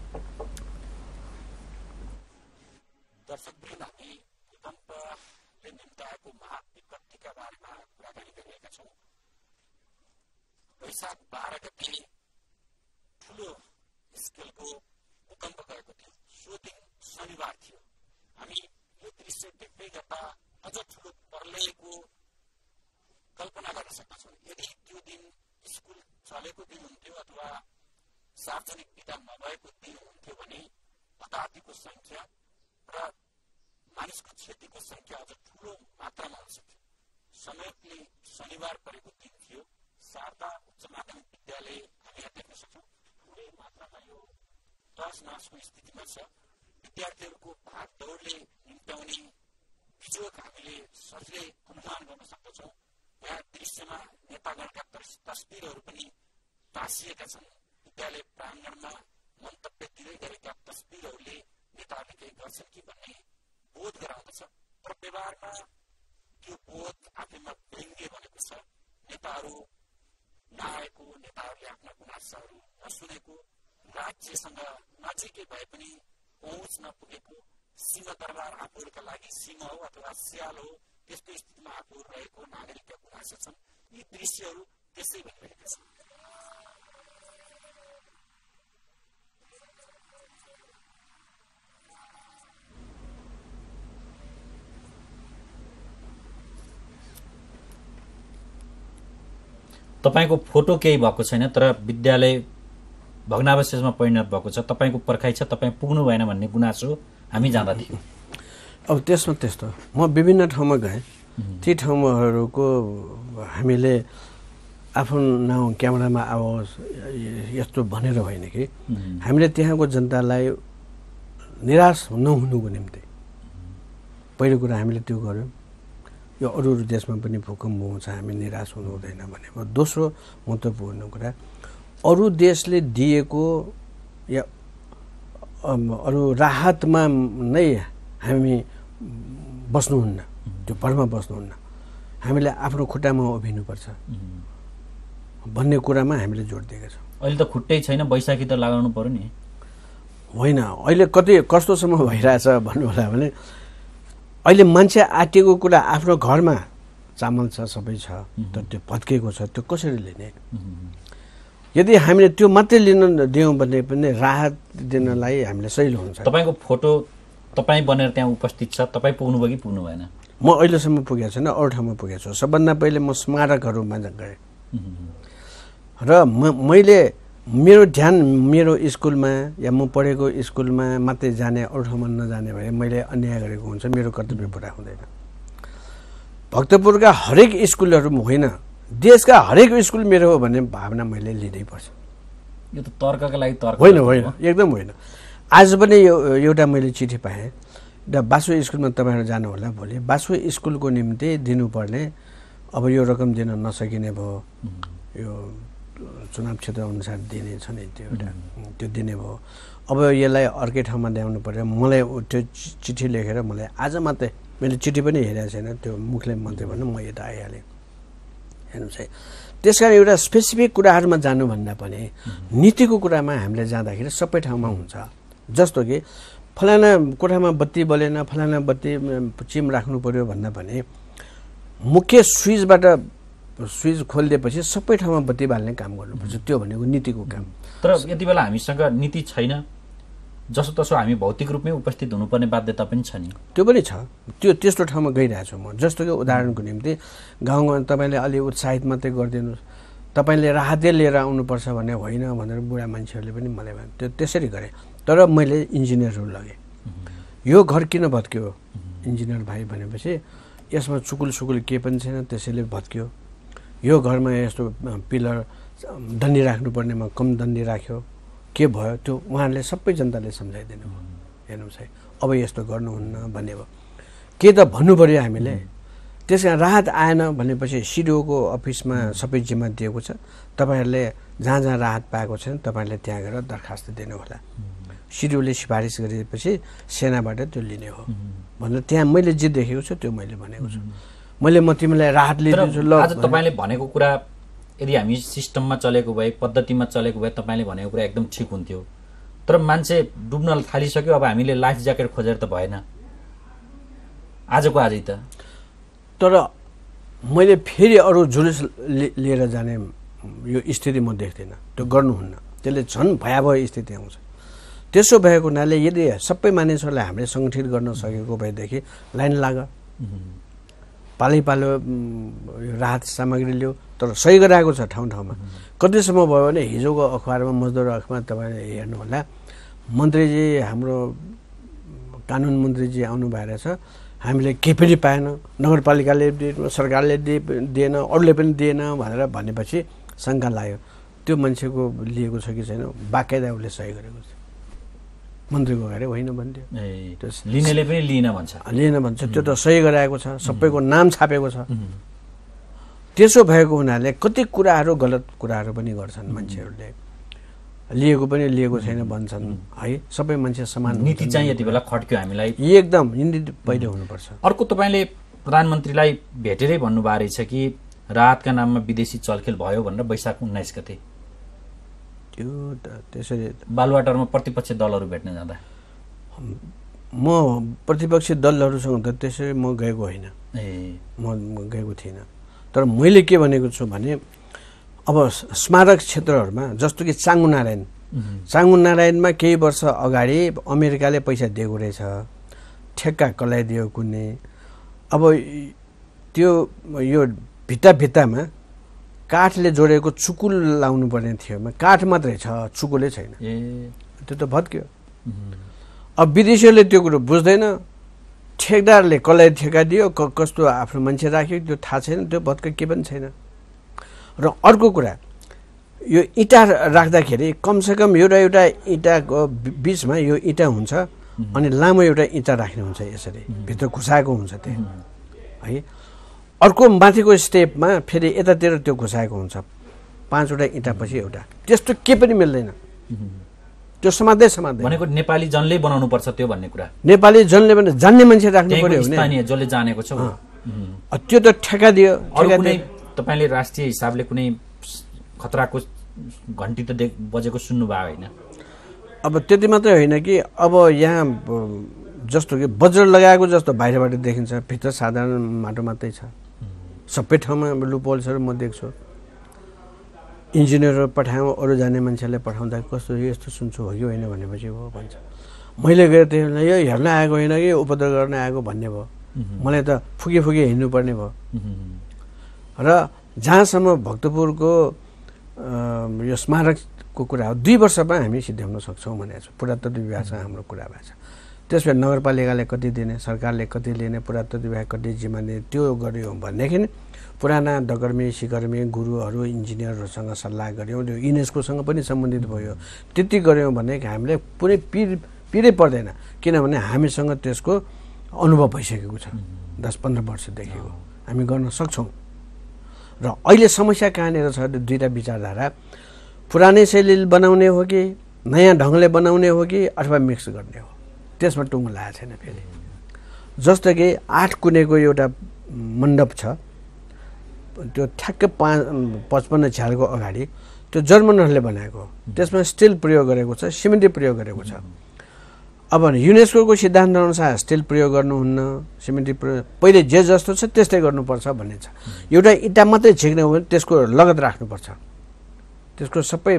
S3: वैशाख बाह्र गते ठुलो स्केलको भूकम्प गएको थियो। सो दिन शनिबार थियो। हामी यो दृश्य देख्दै गर्दा अझ ठुलो प्रलयको कल्पना गर्न सक्दछौँ। यदि त्यो दिन स्कुल चलेको दिन हुन्थ्यो अथवा सार्वजनिक विदा नभएको दिन हुन्थ्यो भने हताहतीको संख्या र मानिसको क्षतिको संख्या अझ ठुलो मात्रामा हुन सक्थ्यो। संयोगले शनिबार परेको दिन थियो। शारदा उच्च माध्यमिक विद्यालय हामी यहाँ देख्न सक्छौँ ठुलै मात्रामा यो तहस नहसको स्थितिमा छ। विद्यार्थीहरूको भागदौडले निम्त्याउने बिजोग हामीले सजिलै अनुमान गर्न सक्दछौँ। यहाँ दृश्यमा नेतागणका तस्बिरहरू पनि टाँसिएका छन्। विद्यालय प्राङ्गणमा मन्तव्य दिँदै गरेका तस्बिरहरूले नेताहरूले केही गर्छन् कि भन्ने बोध गराउँदछ। तर व्यवहारमा त्यो बोध आफैमा व्यङ्ग्य बनेको छ। नेताहरू नआएको, नेताहरूले आफ्ना गुनासाहरू नसुनेको, राज्यसँग नजिकै भए पनि पहुँच नपुगेको, सिंहदरबार आफूहरूका लागि सिंह हो अथवा स्याल हो, त्यस्तो स्थितिमा आफूहरू रहेको नागरिकका गुनासा छन्। यी दृश्यहरू त्यसै भइरहेका छन्।
S1: तपाईँको फोटो केही भएको छैन तर विद्यालय भग्नावशेषमा परिणत भएको छ, तपाईँको पर्खाइ छ, तपाईँ पुग्नु भएन भन्ने गुनासो हामी जाँदा थियो।
S2: अब त्यसमा त्यस्तो म विभिन्न ठाउँमा गएँ, ती ठाउँहरूको हामीले आफ्नो नाउँ क्यामेरामा आओस् यस्तो भनेर होइन कि हामीले त्यहाँको जनतालाई निराश नहुनुको निम्ति पहिलो कुरा हामीले त्यो गऱ्यौँ। यो अरू अरू देशमा पनि भूकम्प हुन्छ, हामी निराश हुनु हुँदैन भने। दोस्रो महत्त्वपूर्ण कुरा, अरू देशले दिएको या अरू राहतमा नै हामी बस्नुहुन्न, त्यो भरमा बस्नुहुन्न, हामीले आफ्नो खुट्टामा उभिनुपर्छ भन्ने कुरामा हामीले जोड दिएका छौँ।
S1: अहिले त खुट्टै छैन, बैशाखी त लगाउनु पर्यो नि।
S2: होइन, अहिले कति कस्तोसम्म भइरहेछ भन्नु होला भने अहिले मान्छे आँटेको कुरा आफ्नो घरमा चामल छ, सबै छ, तर त्यो भत्केको छ, त्यो कसरी लिने? यदि हामीले त्यो मात्रै लिन दियौँ भने पनि राहत दिनलाई हामीले सहिलो हुन्छ।
S1: तपाईँको फोटो तपाईँ बनेर त्यहाँ उपस्थित छ, तपाईँ पुग्नुभयो कि पुग्नु भएन?
S2: म अहिलेसम्म पुगेको छैन, अरू ठाउँमा पुगेको छु। सबभन्दा पहिले म स्मारकहरूमा गएँ र म मैले मेरो ध्यान मेरो स्कुलमा या म पढेको स्कुलमा मात्रै जाने, अरू ठाउँमा नजाने भए मैले अन्याय गरेको हुन्छ, मेरो कर्तव्य पुरा हुँदैन। भक्तपुरका हरेक स्कुलहरू होइन, देशका हरेक स्कुल मेरो हो भन्ने भावना मैले लिनै पर्छ।
S1: यो त तर्कका लागि तर्क
S2: होइन, होइन, एकदम होइन। आज पनि यो एउटा मैले चिठी पाएँ, एउटा बासु स्कुलमा तपाईँहरू जानु होला भोलि, बासु स्कुलको निम्ति दिनुपर्ने अब यो रकम दिन नसकिने भयो, यो चुनाव क्षेत्र अनुसार दिने छ नि, त्यो एउटा त्यो दिने भयो। अब यसलाई अर्कै ठाउँमा ल्याउनु पर्यो। मलाई त्यो चिठी लेखेर मलाई आज मात्रै, मैले चिठी पनि हेरेको छैन, त्यो मुखले मात्रै भन्नु म यता आइहालेँ। हेर्नुहोस् है, त्यस कारण एउटा स्पेसिफिक कुराहरूमा जानुभन्दा पनि नीतिको कुरामा हामीले जाँदाखेरि सबै ठाउँमा हुन्छ। जस्तो कि फलाना कोठामा बत्ती बलेन, फलाना बत्ती चिम राख्नु पर्यो भन्दा पनि मुख्य स्विचबाट स्विच खोलिदिएपछि सबै ठाउँमा बत्ती बाल्ने काम गर्नुपर्छ, त्यो भनेको नीतिको काम।
S1: तर यति बेला हामीसँग नीति छैन, जसो तसो हामी भौतिक रूपमै उपस्थित हुनुपर्ने बाध्यता पनि छ नि।
S2: त्यो पनि छ, त्यो त्यस्तो ठाउँमा गइरहेको छु म। जस्तो कि उदाहरणको निम्ति गाउँमा तपाईँले अलि उत्साहित मात्रै गरिदिनुहोस्, तपाईँले राहतै लिएर आउनुपर्छ भन्ने होइन भनेर बुढा मान्छेहरूले पनि मलाई भने, त्यो त्यसरी गरेँ। तर मैले इन्जिनियरहरू लगेँ। यो घर किन भत्क्यो? इन्जिनियर भाइ भनेपछि यसमा चुकुल सुकुल केही पनि छैन, त्यसैले भत्क्यो। यो घरमा यस्तो पिलर दण्डी राख्नुपर्नेमा कम दण्डी राख्यो, के भयो? त्यो उहाँहरूले सबै जनताले सम्झाइदिनु भयो। हेर्नुहोस् है, अब यस्तो गर्नुहुन्न भन्ने भयो। के त भन्नु पऱ्यो हामीले। त्यस कारण राहत आएन भनेपछि सिडिओको अफिसमा सबै जिम्मा दिएको छ, तपाईँहरूले जहाँ जहाँ राहत पाएको छैन तपाईँहरूले त्यहाँ गएर दरखास्त दिनु होला। सिडिओले सिफारिस गरेपछि सेनाबाट त्यो लिने हो भनेर त्यहाँ मैले जे देखेको छु त्यो मैले भनेको छु। मैले म तिमीलाई राहत लिइदिन्छु ल।
S1: आज तपाईँले भनेको कुरा यदि हामी सिस्टममा चलेको भए, पद्धतिमा चलेको भए तपाईँले भनेको कुरा एकदम ठिक हुन्थ्यो। तर मान्छे डुब्न थालिसक्यो, अब हामीले लाइफ ज्याकेट खोजेर त भएन आजको आजै त।
S2: तर मैले फेरि अरू जुलुस लिएर जाने यो स्थिति म देख्दिनँ, त्यो गर्नुहुन्न, त्यसले झन् भयावह स्थिति आउँछ। त्यसो भएको हुनाले यदि सबै मानिसहरूलाई हामीले सङ्गठित गर्न सकेको भएदेखि लाइन लाग, पालै पालो राहत सामग्री ल्याऊ, तर सही गराएको छ ठाउँ ठाउँमा। कतिसम्म भयो भने हिजोको अखबारमा, मजदुर अखबारमा तपाईँले हेर्नु होला, मन्त्रीजी हाम्रो कानुन मन्त्रीजी आउनु भएर छ, हामीले केही पनि पाएन, नगरपालिकाले दिएन, सरकारले दिएन, अरूले पनि दिएन भनेर भनेपछि शङ्का लाग्यो। त्यो मान्छेको लिएको छ कि छैन, बाकायदा उसले सही गरेको छ, मन्त्रीको अगाडि होइन भनिदियो।
S1: लिनेले पनि लिन भन्छ,
S2: लिन भन्छ, त्यो त सही गराएको छ, सबैको नाम छापेको छ। त्यसो भएको हुनाले कति कुराहरू गलत कुराहरू पनि गर्छन् मान्छेहरूले, लिएको पनि लिएको छैन भन्छन् है। सबै मान्छे समान।
S1: नीति चाहिँ यति बेला खड्क्यो हामीलाई,
S2: एकदम नीति पहिले हुनुपर्छ।
S1: अर्को तपाईँले प्रधानमन्त्रीलाई भेटेरै भन्नुभएको रहेछ कि राहतका नाममा विदेशी चलखेल भयो भनेर वैशाख उन्नाइस गते।
S2: त्यो त त्यसरी
S1: बालुवाटारमा प्रतिपक्ष दलहरू भेट्न जाँदा
S2: म प्रतिपक्षी दलहरूसँग त त्यसरी म गएको होइन,
S1: ए
S2: म गएको थिइनँ। तर मैले के भनेको छु भने अब स्मारक क्षेत्रहरूमा जस्तो कि चाङ्गु नारायण, चाङ्गु नारायणमा केही वर्ष अगाडि अमेरिकाले पैसा दिएको रहेछ, ठेक्का कलाइदियो कुनै। अब त्यो यो भित्ता भित्तामा काठले जोडेको चुकुल लाउनु पर्ने थियो, काठ मात्रै छ, चुकुलै छैन। त्यो त भत्क्यो। अब विदेशीहरूले त्यो कुरो बुझ्दैन, ठेकदारले कसलाई ठेका दियो, कस्तो आफ्नो मान्छे राख्यो त्यो थाहा छैन, त्यो भत्क के पनि छैन। र अर्को कुरा, यो इँटा राख्दाखेरि कमसेकम एउटा एउटा इँटाको बिचमा यो इँटा हुन्छ अनि लामो एउटा इँटा राख्ने हुन्छ, यसरी भित्र घुसाएको हुन्छ त्यो है। अर्को माथिको स्टेपमा फेरि यतातिर त्यो घुसाएको हुन्छ, पाँचवटा इँटा पछि एउटा, त्यस्तो के पनि मिल्दैन, त्यो समात्दै समात्दै।
S1: भनेको नेपाली जनले बनाउनु पर्छ त्यो भन्ने कुरा,
S2: नेपाली जनले भने जान्ने मान्छे राख्नु पर्यो भने,
S1: स्थानीय जसले जानेको छ।
S2: त्यो त ठेका दियो।
S1: कुनै तपाईँले राष्ट्रिय हिसाबले कुनै खतराको घन्टी त बजेको सुन्नु भयो होइन?
S2: अब त्यति मात्रै होइन कि अब यहाँ जस्तो कि वज्र लगाएको जस्तो बाहिरबाट देखिन्छ, भित्र साधारण माटो मात्रै छ। सबै ठाउँमा लुपहोल्सहरू म देख्छु। इन्जिनियरहरू पठाउँ, अरू जाने मान्छेलाई पठाउँदा कस्तो यस्तो सुन्छु हो कि होइन भनेपछि हो भन्छ। मैले गएर त्यो यो हेर्न आएको होइन कि उपद्रव गर्न आएको भन्ने भयो। मलाई त फुके फुके हिँड्नुपर्ने भयो। र जहाँसम्म भक्तपुरको यो स्मारकको कुरा हो, दुई वर्षमा हामी सिद्ध्याउन सक्छौँ भनेको छ। पुरातत्व विभागसँग हाम्रो कुरा भएको छ। त्यसमा नगरपालिकाले कति दिने, सरकारले कति लिने, पुरातत्व विभाग कति जिम्मा दिने, त्यो गऱ्यौँ भनेदेखि पुराना दगर्मी सिकर्मी गुरुहरू इन्जिनियरहरूसँग सल्लाह गऱ्यौँ, त्यो युनेस्कोसँग पनि सम्बन्धित भयो। त्यति गऱ्यौँ भने हामीले पुरै पिर पिरै पर्दैन, किनभने हामीसँग त्यसको अनुभव भइसकेको छ, दस पन्ध्र वर्षदेखिको हामी गर्न सक्छौँ। र अहिले समस्या कहाँनिर छ, दुईवटा विचारधारा, पुरानै शैलीले बनाउने हो कि नयाँ ढङ्गले बनाउने हो कि अथवा मिक्स गर्ने हो, त्यसमा टुङ्गो लागेको छैन। फेरि जस्तो कि आठ कुनेको एउटा मण्डप छ, त्यो ठ्याक्कै पाँच पचपन्न झ्यालको अगाडि त्यो जर्मनहरूले बनाएको, त्यसमा स्टिल प्रयोग गरेको छ, सिमेन्टै प्रयोग गरेको छ। अब युनेस्कोको सिद्धान्त अनुसार स्टिल प्रयोग गर्नुहुन्न, सिमेन्टै प्रयोग, पहिले जे जस्तो छ त्यस्तै गर्नुपर्छ भन्ने छ। एउटा इँटा मात्रै झिक्ने हो भने त्यसको लगत राख्नुपर्छ, त्यसको सबै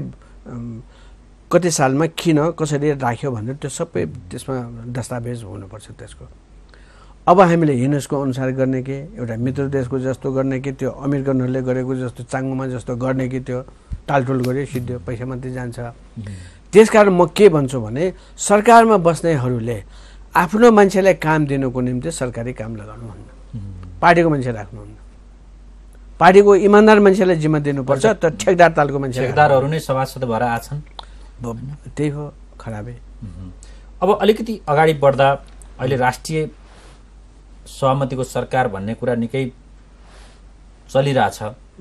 S2: कति सालमा किन कसरी राख्यो भनेर त्यो सबै त्यसमा दस्तावेज हुनुपर्छ त्यसको। अब हामीले युनेस्को अनुसार गर्ने कि एउटा मित्र देशको जस्तो गर्ने कि त्यो अमेरिकनहरूले गरेको जस्तो चाङ्गोमा जस्तो गर्ने कि त्यो टालटुल गऱ्यो सिद्धो पैसा मात्रै जान्छ। त्यसकारण म के भन्छु भने सरकारमा बस्नेहरूले आफ्नो मान्छेलाई काम दिनुको निम्ति सरकारी काम लगाउनुहुन्न, पार्टीको मान्छे राख्नुहुन्न। पार्टीको इमान्दार मान्छेलाई जिम्मा दिनुपर्छ, त ठेकदार तालको मान्छे,
S1: ठेकदारहरू नै सभासद भएर आछन्,
S2: त्यही हो खराबी।
S1: अब अलिकति अगाडि बढ्दा अहिले राष्ट्रिय सहमतिको सरकार भन्ने कुरा निकै चलिरहेछ,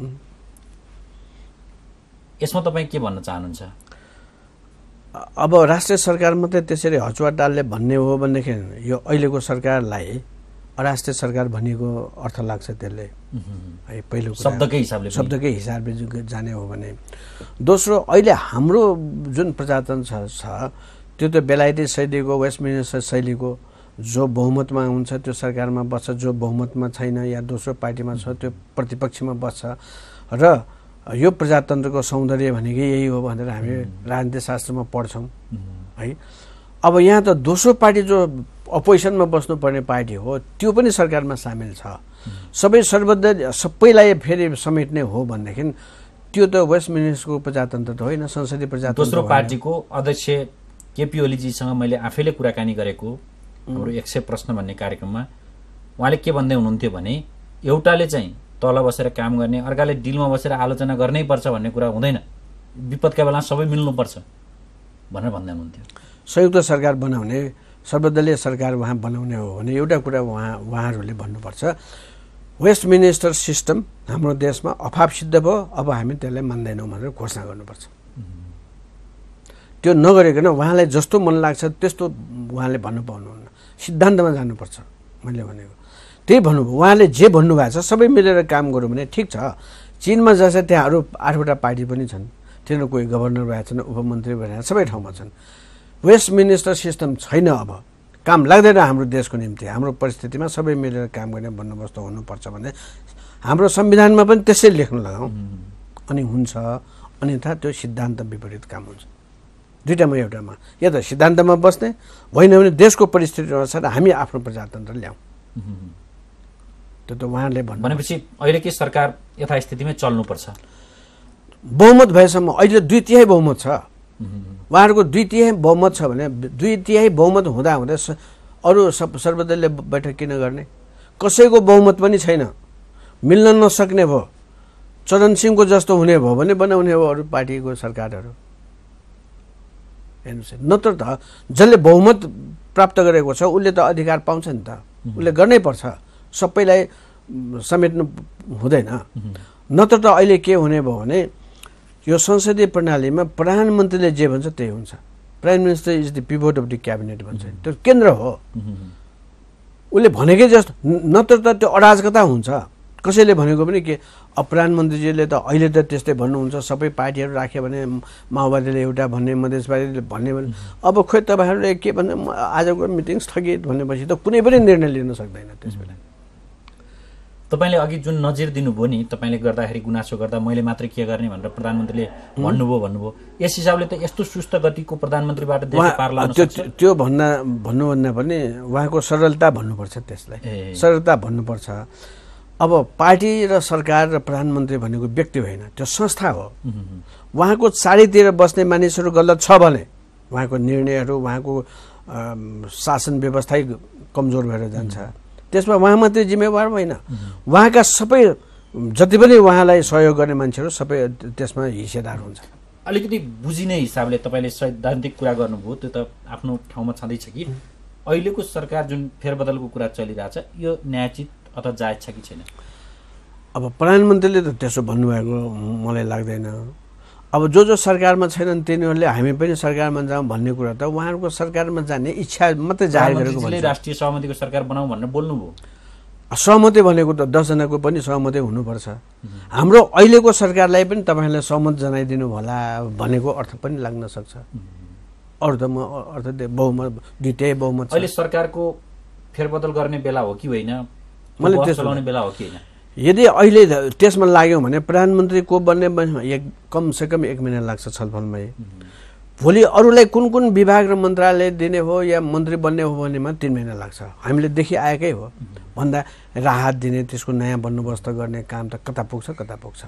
S1: यसमा तपाईँ के भन्न चाहनुहुन्छ?
S2: अब राष्ट्रिय सरकार मात्रै त्यसरी हचुवा टालले भन्ने हो भनेदेखि यो अहिलेको सरकारलाई अराष्ट्रिय सरकार भनेको अर्थ लाग्छ त्यसले है। पहिलो
S1: शब्दकै हिसाबले
S2: शब्दकै हिसाबले जाने हो भने। दोस्रो, अहिले हाम्रो जुन प्रजातन्त्र छ त्यो त बेलायती शैलीको, वेस्टमिनिस्टर शैलीको, जो बहुमतमा हुन्छ त्यो सरकारमा बस्छ, जो बहुमतमा छैन या दोस्रो पार्टीमा छ त्यो प्रतिपक्षमा बस्छ। र यो प्रजातन्त्रको सौन्दर्य भनेको यही हो भनेर हामी राजनीति शास्त्रमा पढ्छौँ है। अब यहाँ त दोस्रो पार्टी जो अपोजिसनमा बस्नुपर्ने पार्टी हो त्यो पनि सरकारमा सामेल छ। सबै सर्वोदय सबैलाई फेरि समेट्ने हो भनेदेखि त्यो त वेस्टमिनिस्टरको प्रजातन्त्र त होइन, संसदीय प्रजातन्त्र।
S1: दोस्रो पार्टीको अध्यक्ष केपी ओलीजीसँग मैले आफैले कुराकानी गरेको हाम्रो एक सय प्रश्न भन्ने कार्यक्रममा उहाँले के भन्दै हुनुहुन्थ्यो भने एउटाले चाहिँ तल बसेर काम गर्ने, अर्काले डिलमा बसेर आलोचना गर्नै पर्छ भन्ने कुरा हुँदैन, विपदका बेला सबै मिल्नुपर्छ भनेर भन्दै हुनुहुन्थ्यो।
S2: संयुक्त सरकार बनाउने, सर्वदलीय सरकार उहाँ बनाउने हो भने एउटा कुरा उहाँ उहाँहरूले भन्नुपर्छ, वेस्टमिनिस्टर सिस्टम हाम्रो देशमा अभाव सिद्ध भयो, अब हामी त्यसलाई मान्दैनौँ भनेर घोषणा गर्नुपर्छ। त्यो नगरिकन उहाँलाई जस्तो मन लाग्छ त्यस्तो उहाँले भन्नु पाउनुहुन्न, सिद्धान्तमा जानुपर्छ। मैले भनेको त्यही भन्नुभयो, उहाँले जे भन्नुभएको छ सबै मिलेर काम गरौँ भने ठिक छ। चीनमा जस्तै त्यहाँ अरू आठवटा पार्टी पनि छन्, तिनीहरू कोही गभर्नर भएका छन्, उपमन्त्री भएका सबै ठाउँमा छन्। वेस्टमिनिस्टर सिस्टम छैन, अब काम लाग्दैन हाम्रो देशको निम्ति, हाम्रो परिस्थितिमा सबै मिलेर काम गर्ने बन्दोबस्त हुनुपर्छ भने हाम्रो संविधानमा पनि त्यसै लेख्न लगाउँ अनि हुन्छ, अन्यथा त्यो सिद्धान्त विपरीत काम हुन्छ। दुईटामा एउटामा, या त सिद्धान्तमा बस्ने होइन भने देशको परिस्थिति अनुसार हामी आफ्नो प्रजातन्त्र ल्याउँ, त्यो त उहाँले भन्नु।
S1: भनेपछि अहिले के सरकार यथास्थितिमै चल्नुपर्छ?
S2: बहुमत भएसम्म अहिले दुई तिहाई बहुमत छ, उहाँहरूको दुई तिहाई बहुमत छ भने दुई तिहाई बहुमत हुँदा हुँदै अरू सब सर्वदलीय बैठक किन गर्ने? कसैको बहुमत पनि छैन, मिल्न नसक्ने भयो, चरण सिंहको जस्तो हुने भयो भने बनाउने हो अरू पार्टीको सरकारहरू। हेर्नुहोस्, नत्र त जसले बहुमत प्राप्त गरेको छ उसले त अधिकार पाउँछ नि त, उसले गर्नै पर्छ, सबैलाई समेट्नु हुँदैन। नत्र त अहिले के हुने भयो भने यो संसदीय प्रणालीमा प्रधानमन्त्रीले जे भन्छ त्यही हुन्छ। Prime minister is the pivot of the cabinet भन्छ, त्यो केन्द्र हो, उसले भनेकै जस्तो। नत्र त त्यो अराजकता हुन्छ। कसैले भनेको पनि के अब प्रधानमन्त्रीजीले त अहिले त त्यस्तै भन्नुहुन्छ, सबै पार्टीहरू राख्यो भने माओवादीले एउटा भन्ने, मधेसवादीले भन्ने भने अब खोइ तपाईँहरूले के भन्ने आजको मिटिङ स्थगित भनेपछि त कुनै पनि निर्णय लिन सक्दैन त्यसबेला।
S1: तपाईँले अघि जुन नजिर दिनुभयो नि, तपाईँले गर्दाखेरि गुनासो गर्दा मैले मात्रै के गर्ने भनेर प्रधानमन्त्रीले भन्नुभयो भन्नुभयो यस हिसाबले त यस्तो सुस्त गतिको प्रधानमन्त्रीबाट देश पार लाग्न सक्छ?
S2: त्यो भन्दा भन्नुभन्दा पनि उहाँको सरलता भन्नुपर्छ, त्यसलाई सरलता भन्नुपर्छ। अब पार्टी र सरकार र प्रधानमन्त्री भनेको व्यक्ति होइन, त्यो संस्था हो। उहाँको चारैतिर बस्ने मानिसहरू गलत छ भने उहाँको निर्णयहरू, उहाँको शासन व्यवस्थै कमजोर भएर जान्छ। त्यसमा उहाँ मात्रै जिम्मेवार होइन, उहाँका सबै जति पनि उहाँलाई सहयोग गर्ने मान्छेहरू सबै त्यसमा हिस्सेदार हुन्छ।
S1: अलिकति बुझिने हिसाबले तपाईँले सैद्धान्तिक कुरा गर्नुभयो, त्यो त आफ्नो ठाउँमा छँदैछ कि अहिलेको सरकार जुन फेरबदलको कुरा चलिरहेछ यो न्यायोचित अथवा जायज छ कि छैन?
S2: अब प्रधानमन्त्रीले त त्यसो भन्नुभएको मलाई लाग्दैन। अब जो जो सरकारमा छैनन् तिनीहरूले हामी पनि सरकारमा जाउँ भन्ने कुरा त उहाँहरूको सरकारमा जाने इच्छा मात्रै जाहेर गरेको भन्छ।
S1: राष्ट्रिय सहमतिको सरकार बनाऊ भनेर बोल्नुभयो।
S2: सहमति भनेको त दसजनाको पनि सहमति हुनुपर्छ। हाम्रो अहिलेको सरकारलाई पनि तपाईँहरूले सहमत जनाइदिनु होला भनेको अर्थ पनि लाग्न सक्छ। अरू त म अर्थ बहुमत द्वितीय बहुमत
S1: अहिले सरकारको फेरबदल गर्ने बेला हो कि होइन, मलाई त्यो चलाउने बेला हो कि होइन?
S2: यदि अहिले त्यसमा लाग्यौँ भने प्रधानमन्त्री को बन्ने एक कमसे कम एक महिना लाग्छ छलफलमै। भोलि अरूलाई कुन कुन विभाग र मन्त्रालय दिने हो या मन्त्री बन्ने हो भनेमा तिन महिना लाग्छ। हामीले देखिआएकै हो। भन्दा राहत दिने, त्यसको नयाँ बन्दोबस्त गर्ने काम त कता पुग्छ कता पुग्छ,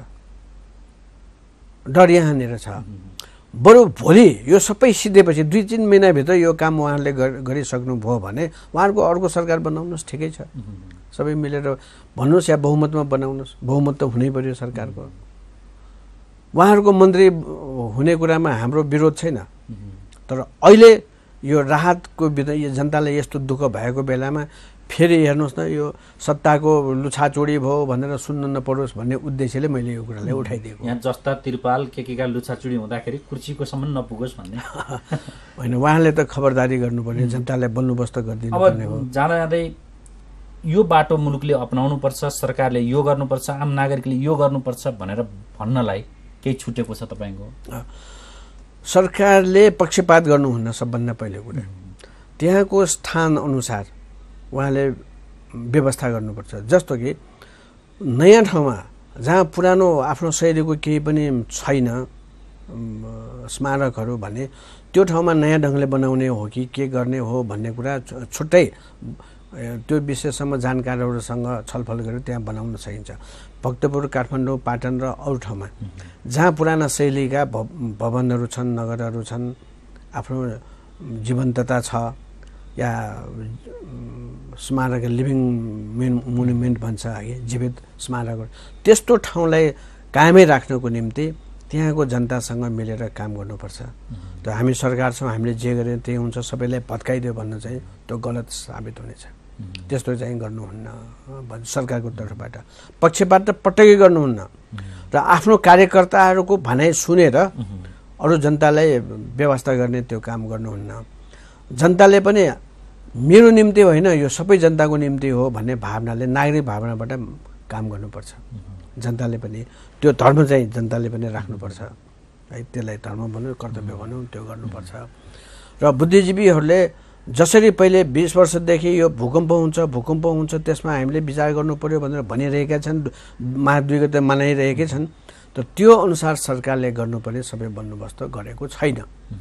S2: डर यहाँनिर छ। बरु भोलि यो सबै सिद्धेपछि दुई तिन महिनाभित्र यो काम उहाँहरूले गरिसक्नु भयो भने उहाँहरूको अर्को सरकार बनाउनुहोस्, ठिकै छ। सबै मिलेर भन्नुहोस् या बहुमतमा बनाउनुहोस्, बहुमत त हुनै पर्यो सरकारको। उहाँहरूको मन्त्री हुने कुरामा हाम्रो विरोध छैन, तर अहिले यो राहतको यो जनतालाई यस्तो दुःख भएको बेलामा फेरि हेर्नुहोस् न यो सत्ताको लुछाचुडी भयो भनेर सुन्न नपरोस् भन्ने उद्देश्यले मैले यो कुरालाई उठाइदिएको।
S1: यहाँ जस्ता त्रिपाल के केका लुछाचुडी हुँदाखेरि कुर्सीको सम्म नपुगोस् भन्ने
S2: होइन, उहाँले त खबरदारी गर्नुपर्ने, जनतालाई बन्दोबस्त गरिदिनु पर्ने हो।
S1: जाँदा जाँदै यो बाटो मुलुकले अपनाउनु पर्छ, सरकारले यो गर्नुपर्छ, आम नागरिकले यो गर्नुपर्छ भनेर भन्नलाई केही छुटेको छ तपाईँको?
S2: सरकारले पक्षपात गर्नुहुन्न सबभन्दा पहिले कुरा। त्यहाँको स्थान अनुसार उहाँले व्यवस्था गर्नुपर्छ। जस्तो कि नयाँ ठाउँमा जहाँ पुरानो आफ्नो शैलीको केही पनि छैन स्मारकहरू भने त्यो ठाउँमा नयाँ ढङ्गले बनाउने हो कि के गर्ने हो भन्ने कुरा छुट्टै त्यो विषयसम्म जानकारहरूसँग छलफल गरेर त्यहाँ बनाउन सकिन्छ। भक्तपुर, काठमाडौँ, पाटन र अरू ठाउँमा जहाँ पुराना शैलीका भवनहरू छन्, नगरहरू छन्, आफ्नो जीवन्तता छ या स्मारक लिभिङ मोनुमेन्ट भन्छ है, जीवित स्मारकहरू, त्यस्तो ठाउँलाई कायमै राख्नको निम्ति त्यहाँको जनतासँग मिलेर काम गर्नुपर्छ। त हामी सरकार छौँ, हामीले जे गरे त्यही हुन्छ, सबैलाई भत्काइदियो भन्न चाहिँ त्यो गलत साबित हुनेछ। त्यस्तो चाहिँ गर्नुहुन्न सरकारको तर्फबाट। पक्षपात त पटक्कै गर्नुहुन्न र आफ्नो कार्यकर्ताहरूको भनाइ सुनेर अरू जनतालाई व्यवस्था गर्ने त्यो काम गर्नुहुन्न। जनताले पनि मेरो निम्ति होइन यो सबै जनताको निम्ति हो भन्ने भावनाले, नागरिक भावनाबाट काम गर्नुपर्छ। जनताले पनि त्यो धर्म चाहिँ जनताले पनि राख्नुपर्छ है, त्यसलाई धर्म भनौँ कर्तव्य भनौँ त्यो गर्नुपर्छ। र बुद्धिजीवीहरूले जसरी पहिले बीस वर्षदेखि यो भूकम्प हुन्छ भूकम्प हुन्छ त्यसमा हामीले विचार गर्नु पर्यो भनेर भनिरहेका छन्, महाद्वीप गते मनाइरहेकै छन्, त त्यो अनुसार सरकारले गर्नुपर्ने सबै बन्दोबस्त गरेको छैन।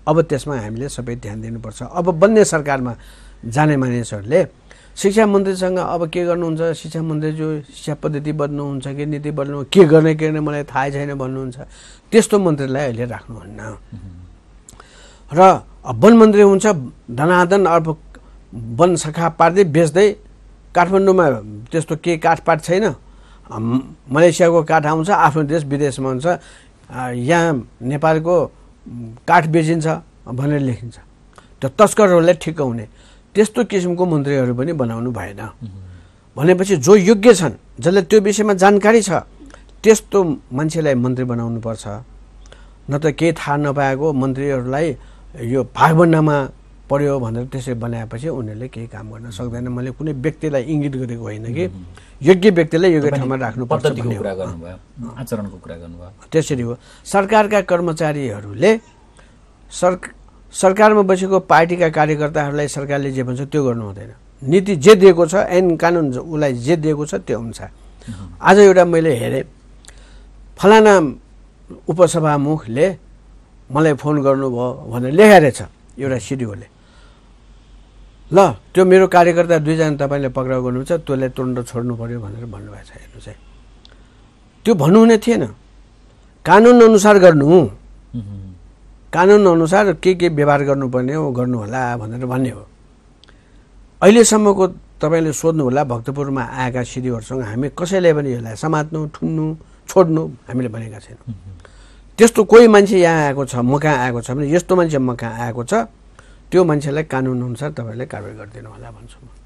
S2: अब त्यसमा हामीले सबै ध्यान दिनुपर्छ। अब बन्ने सरकारमा जाने मानिसहरूले शिक्षा मन्त्रीसँग अब के गर्नुहुन्छ, शिक्षा मन्त्रीज्यू शिक्षा पद्धति बदल्नुहुन्छ कि नीति बदल्नु के गर्ने के गर्ने मलाई थाहै छैन भन्नुहुन्छ, त्यस्तो मन्त्रीलाई अहिले राख्नुहुन्न। र वन मन्त्री हुन्छ धनाधन अर्ब वन शाखा पार्दै बेच्दै, काठमाडौँमा त्यस्तो के काठपाट छैन, मलेसियाको काठ आउँछ आफ्नो देश विदेशमा हुन्छ, यहाँ नेपालको काठ बेचिन्छ भनेर लेखिन्छ। त्यो तस्करहरूलाई ठिकाउने त्यस्तो किसिमको मन्त्रीहरू पनि बनाउनु भएन। भनेपछि जो योग्य छन्, जसले त्यो विषयमा जानकारी छ, त्यस्तो मान्छेलाई मन्त्री बनाउनुपर्छ। न त केही थाहा नपाएको मन्त्रीहरूलाई यो भागभण्डामा पर्यो भनेर त्यसै बनाएपछि उनीहरूले केही काम गर्न सक्दैन। मैले कुनै व्यक्तिलाई इङ्गित गरेको होइन कि योग्य व्यक्तिलाई योग्य ठाउँमा राख्नुपर्छ भन्ने
S1: कुरा गर्नुभयो, आचरणको कुरा गर्नुभयो।
S2: त्यसरी हो। सरकारका कर्मचारीहरूले सर सरकारमा बसेको पार्टीका कार्यकर्ताहरूलाई सरकारले जे भन्छ त्यो गर्नु हुँदैन। नीति जे दिएको छ, ऐन कानुन उसलाई जे दिएको छ त्यो अनुसार। आज एउटा मैले हेरेँ, फलाना उपसभामुखले मलाई फोन गर्नुभयो भनेर लेखेर छ एउटा सिडिओले। ल त्यो मेरो कार्यकर्ता दुईजना तपाईँले पक्राउ गर्नुहुन्छ, त्यसलाई तुरन्त छोड्नु पर्यो भनेर भन्नुभएको छ। हेर्नु चाहिँ त्यो भन्नुहुने थिएन, कानुन अनुसार गर्नु, कानुन अनुसार के के व्यवहार गर्नुपर्ने हो गर्नु होला भनेर भन्ने हो। अहिलेसम्मको तपाईँले सोध्नु होला भक्तपुरमा आएका सिडिओहरूसँग हामी कसैले पनि यसलाई समात्नु, ठुन्नु, छोड्नु हामीले भनेका छैनौँ। त्यस्तो कोही मान्छे यहाँ आएको छ, म कहाँ आएको छ भने यस्तो मान्छे म कहाँ आएको छ, त्यो मान्छेलाई कानुन अनुसार तपाईँले कारवाही गरिदिनु होला भन्छु म।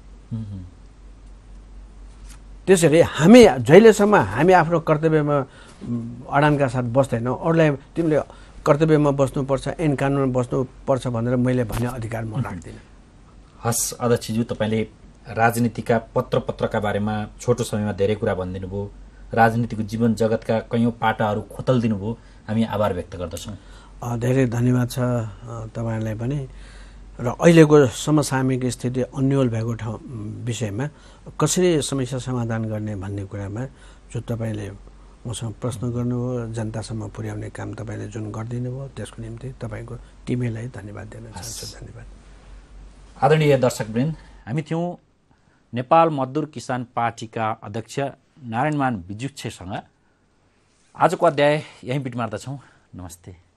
S2: त्यसरी हामी जहिलेसम्म हामी आफ्नो कर्तव्यमा अडानका साथ बस्दैनौँ, अरूलाई तिमीले कर्तव्यमा बस्नुपर्छ, ऐन कानुनमा बस्नुपर्छ भनेर मैले भन्ने अधिकार म राख्दिनँ।
S1: हस् अध्यक्षज्यू, तपाईँले राजनीतिका पत्र पत्रका बारेमा छोटो समयमा धेरै कुरा भनिदिनु भयो, राजनीतिको जीवन जगतका कैयौँ पाटाहरू खोतल्दिनु भयो, हामी आभार व्यक्त गर्दछौँ।
S2: धेरै धन्यवाद छ तपाईँहरूलाई पनि। र अहिलेको समसामयिक स्थिति अन्यल भएको ठाउँ विषयमा कसरी समस्या समाधान गर्ने भन्ने कुरामा जो तपाईँले मसँग प्रश्न गर्नुभयो, जनतासम्म पुर्याउने काम तपाईँले जुन गरिदिनु भयो त्यसको निम्ति तपाईँको टिमैलाई धन्यवाद दिन चाहन्छु। धन्यवाद।
S1: आदरणीय दर्शकवृन्द, हामी थियौँ नेपाल मजदुर किसान पार्टीका अध्यक्ष नारायणमान बिजुक्छेसँग। आजको अध्याय यहीँ बिट मार्दछौँ। नमस्ते।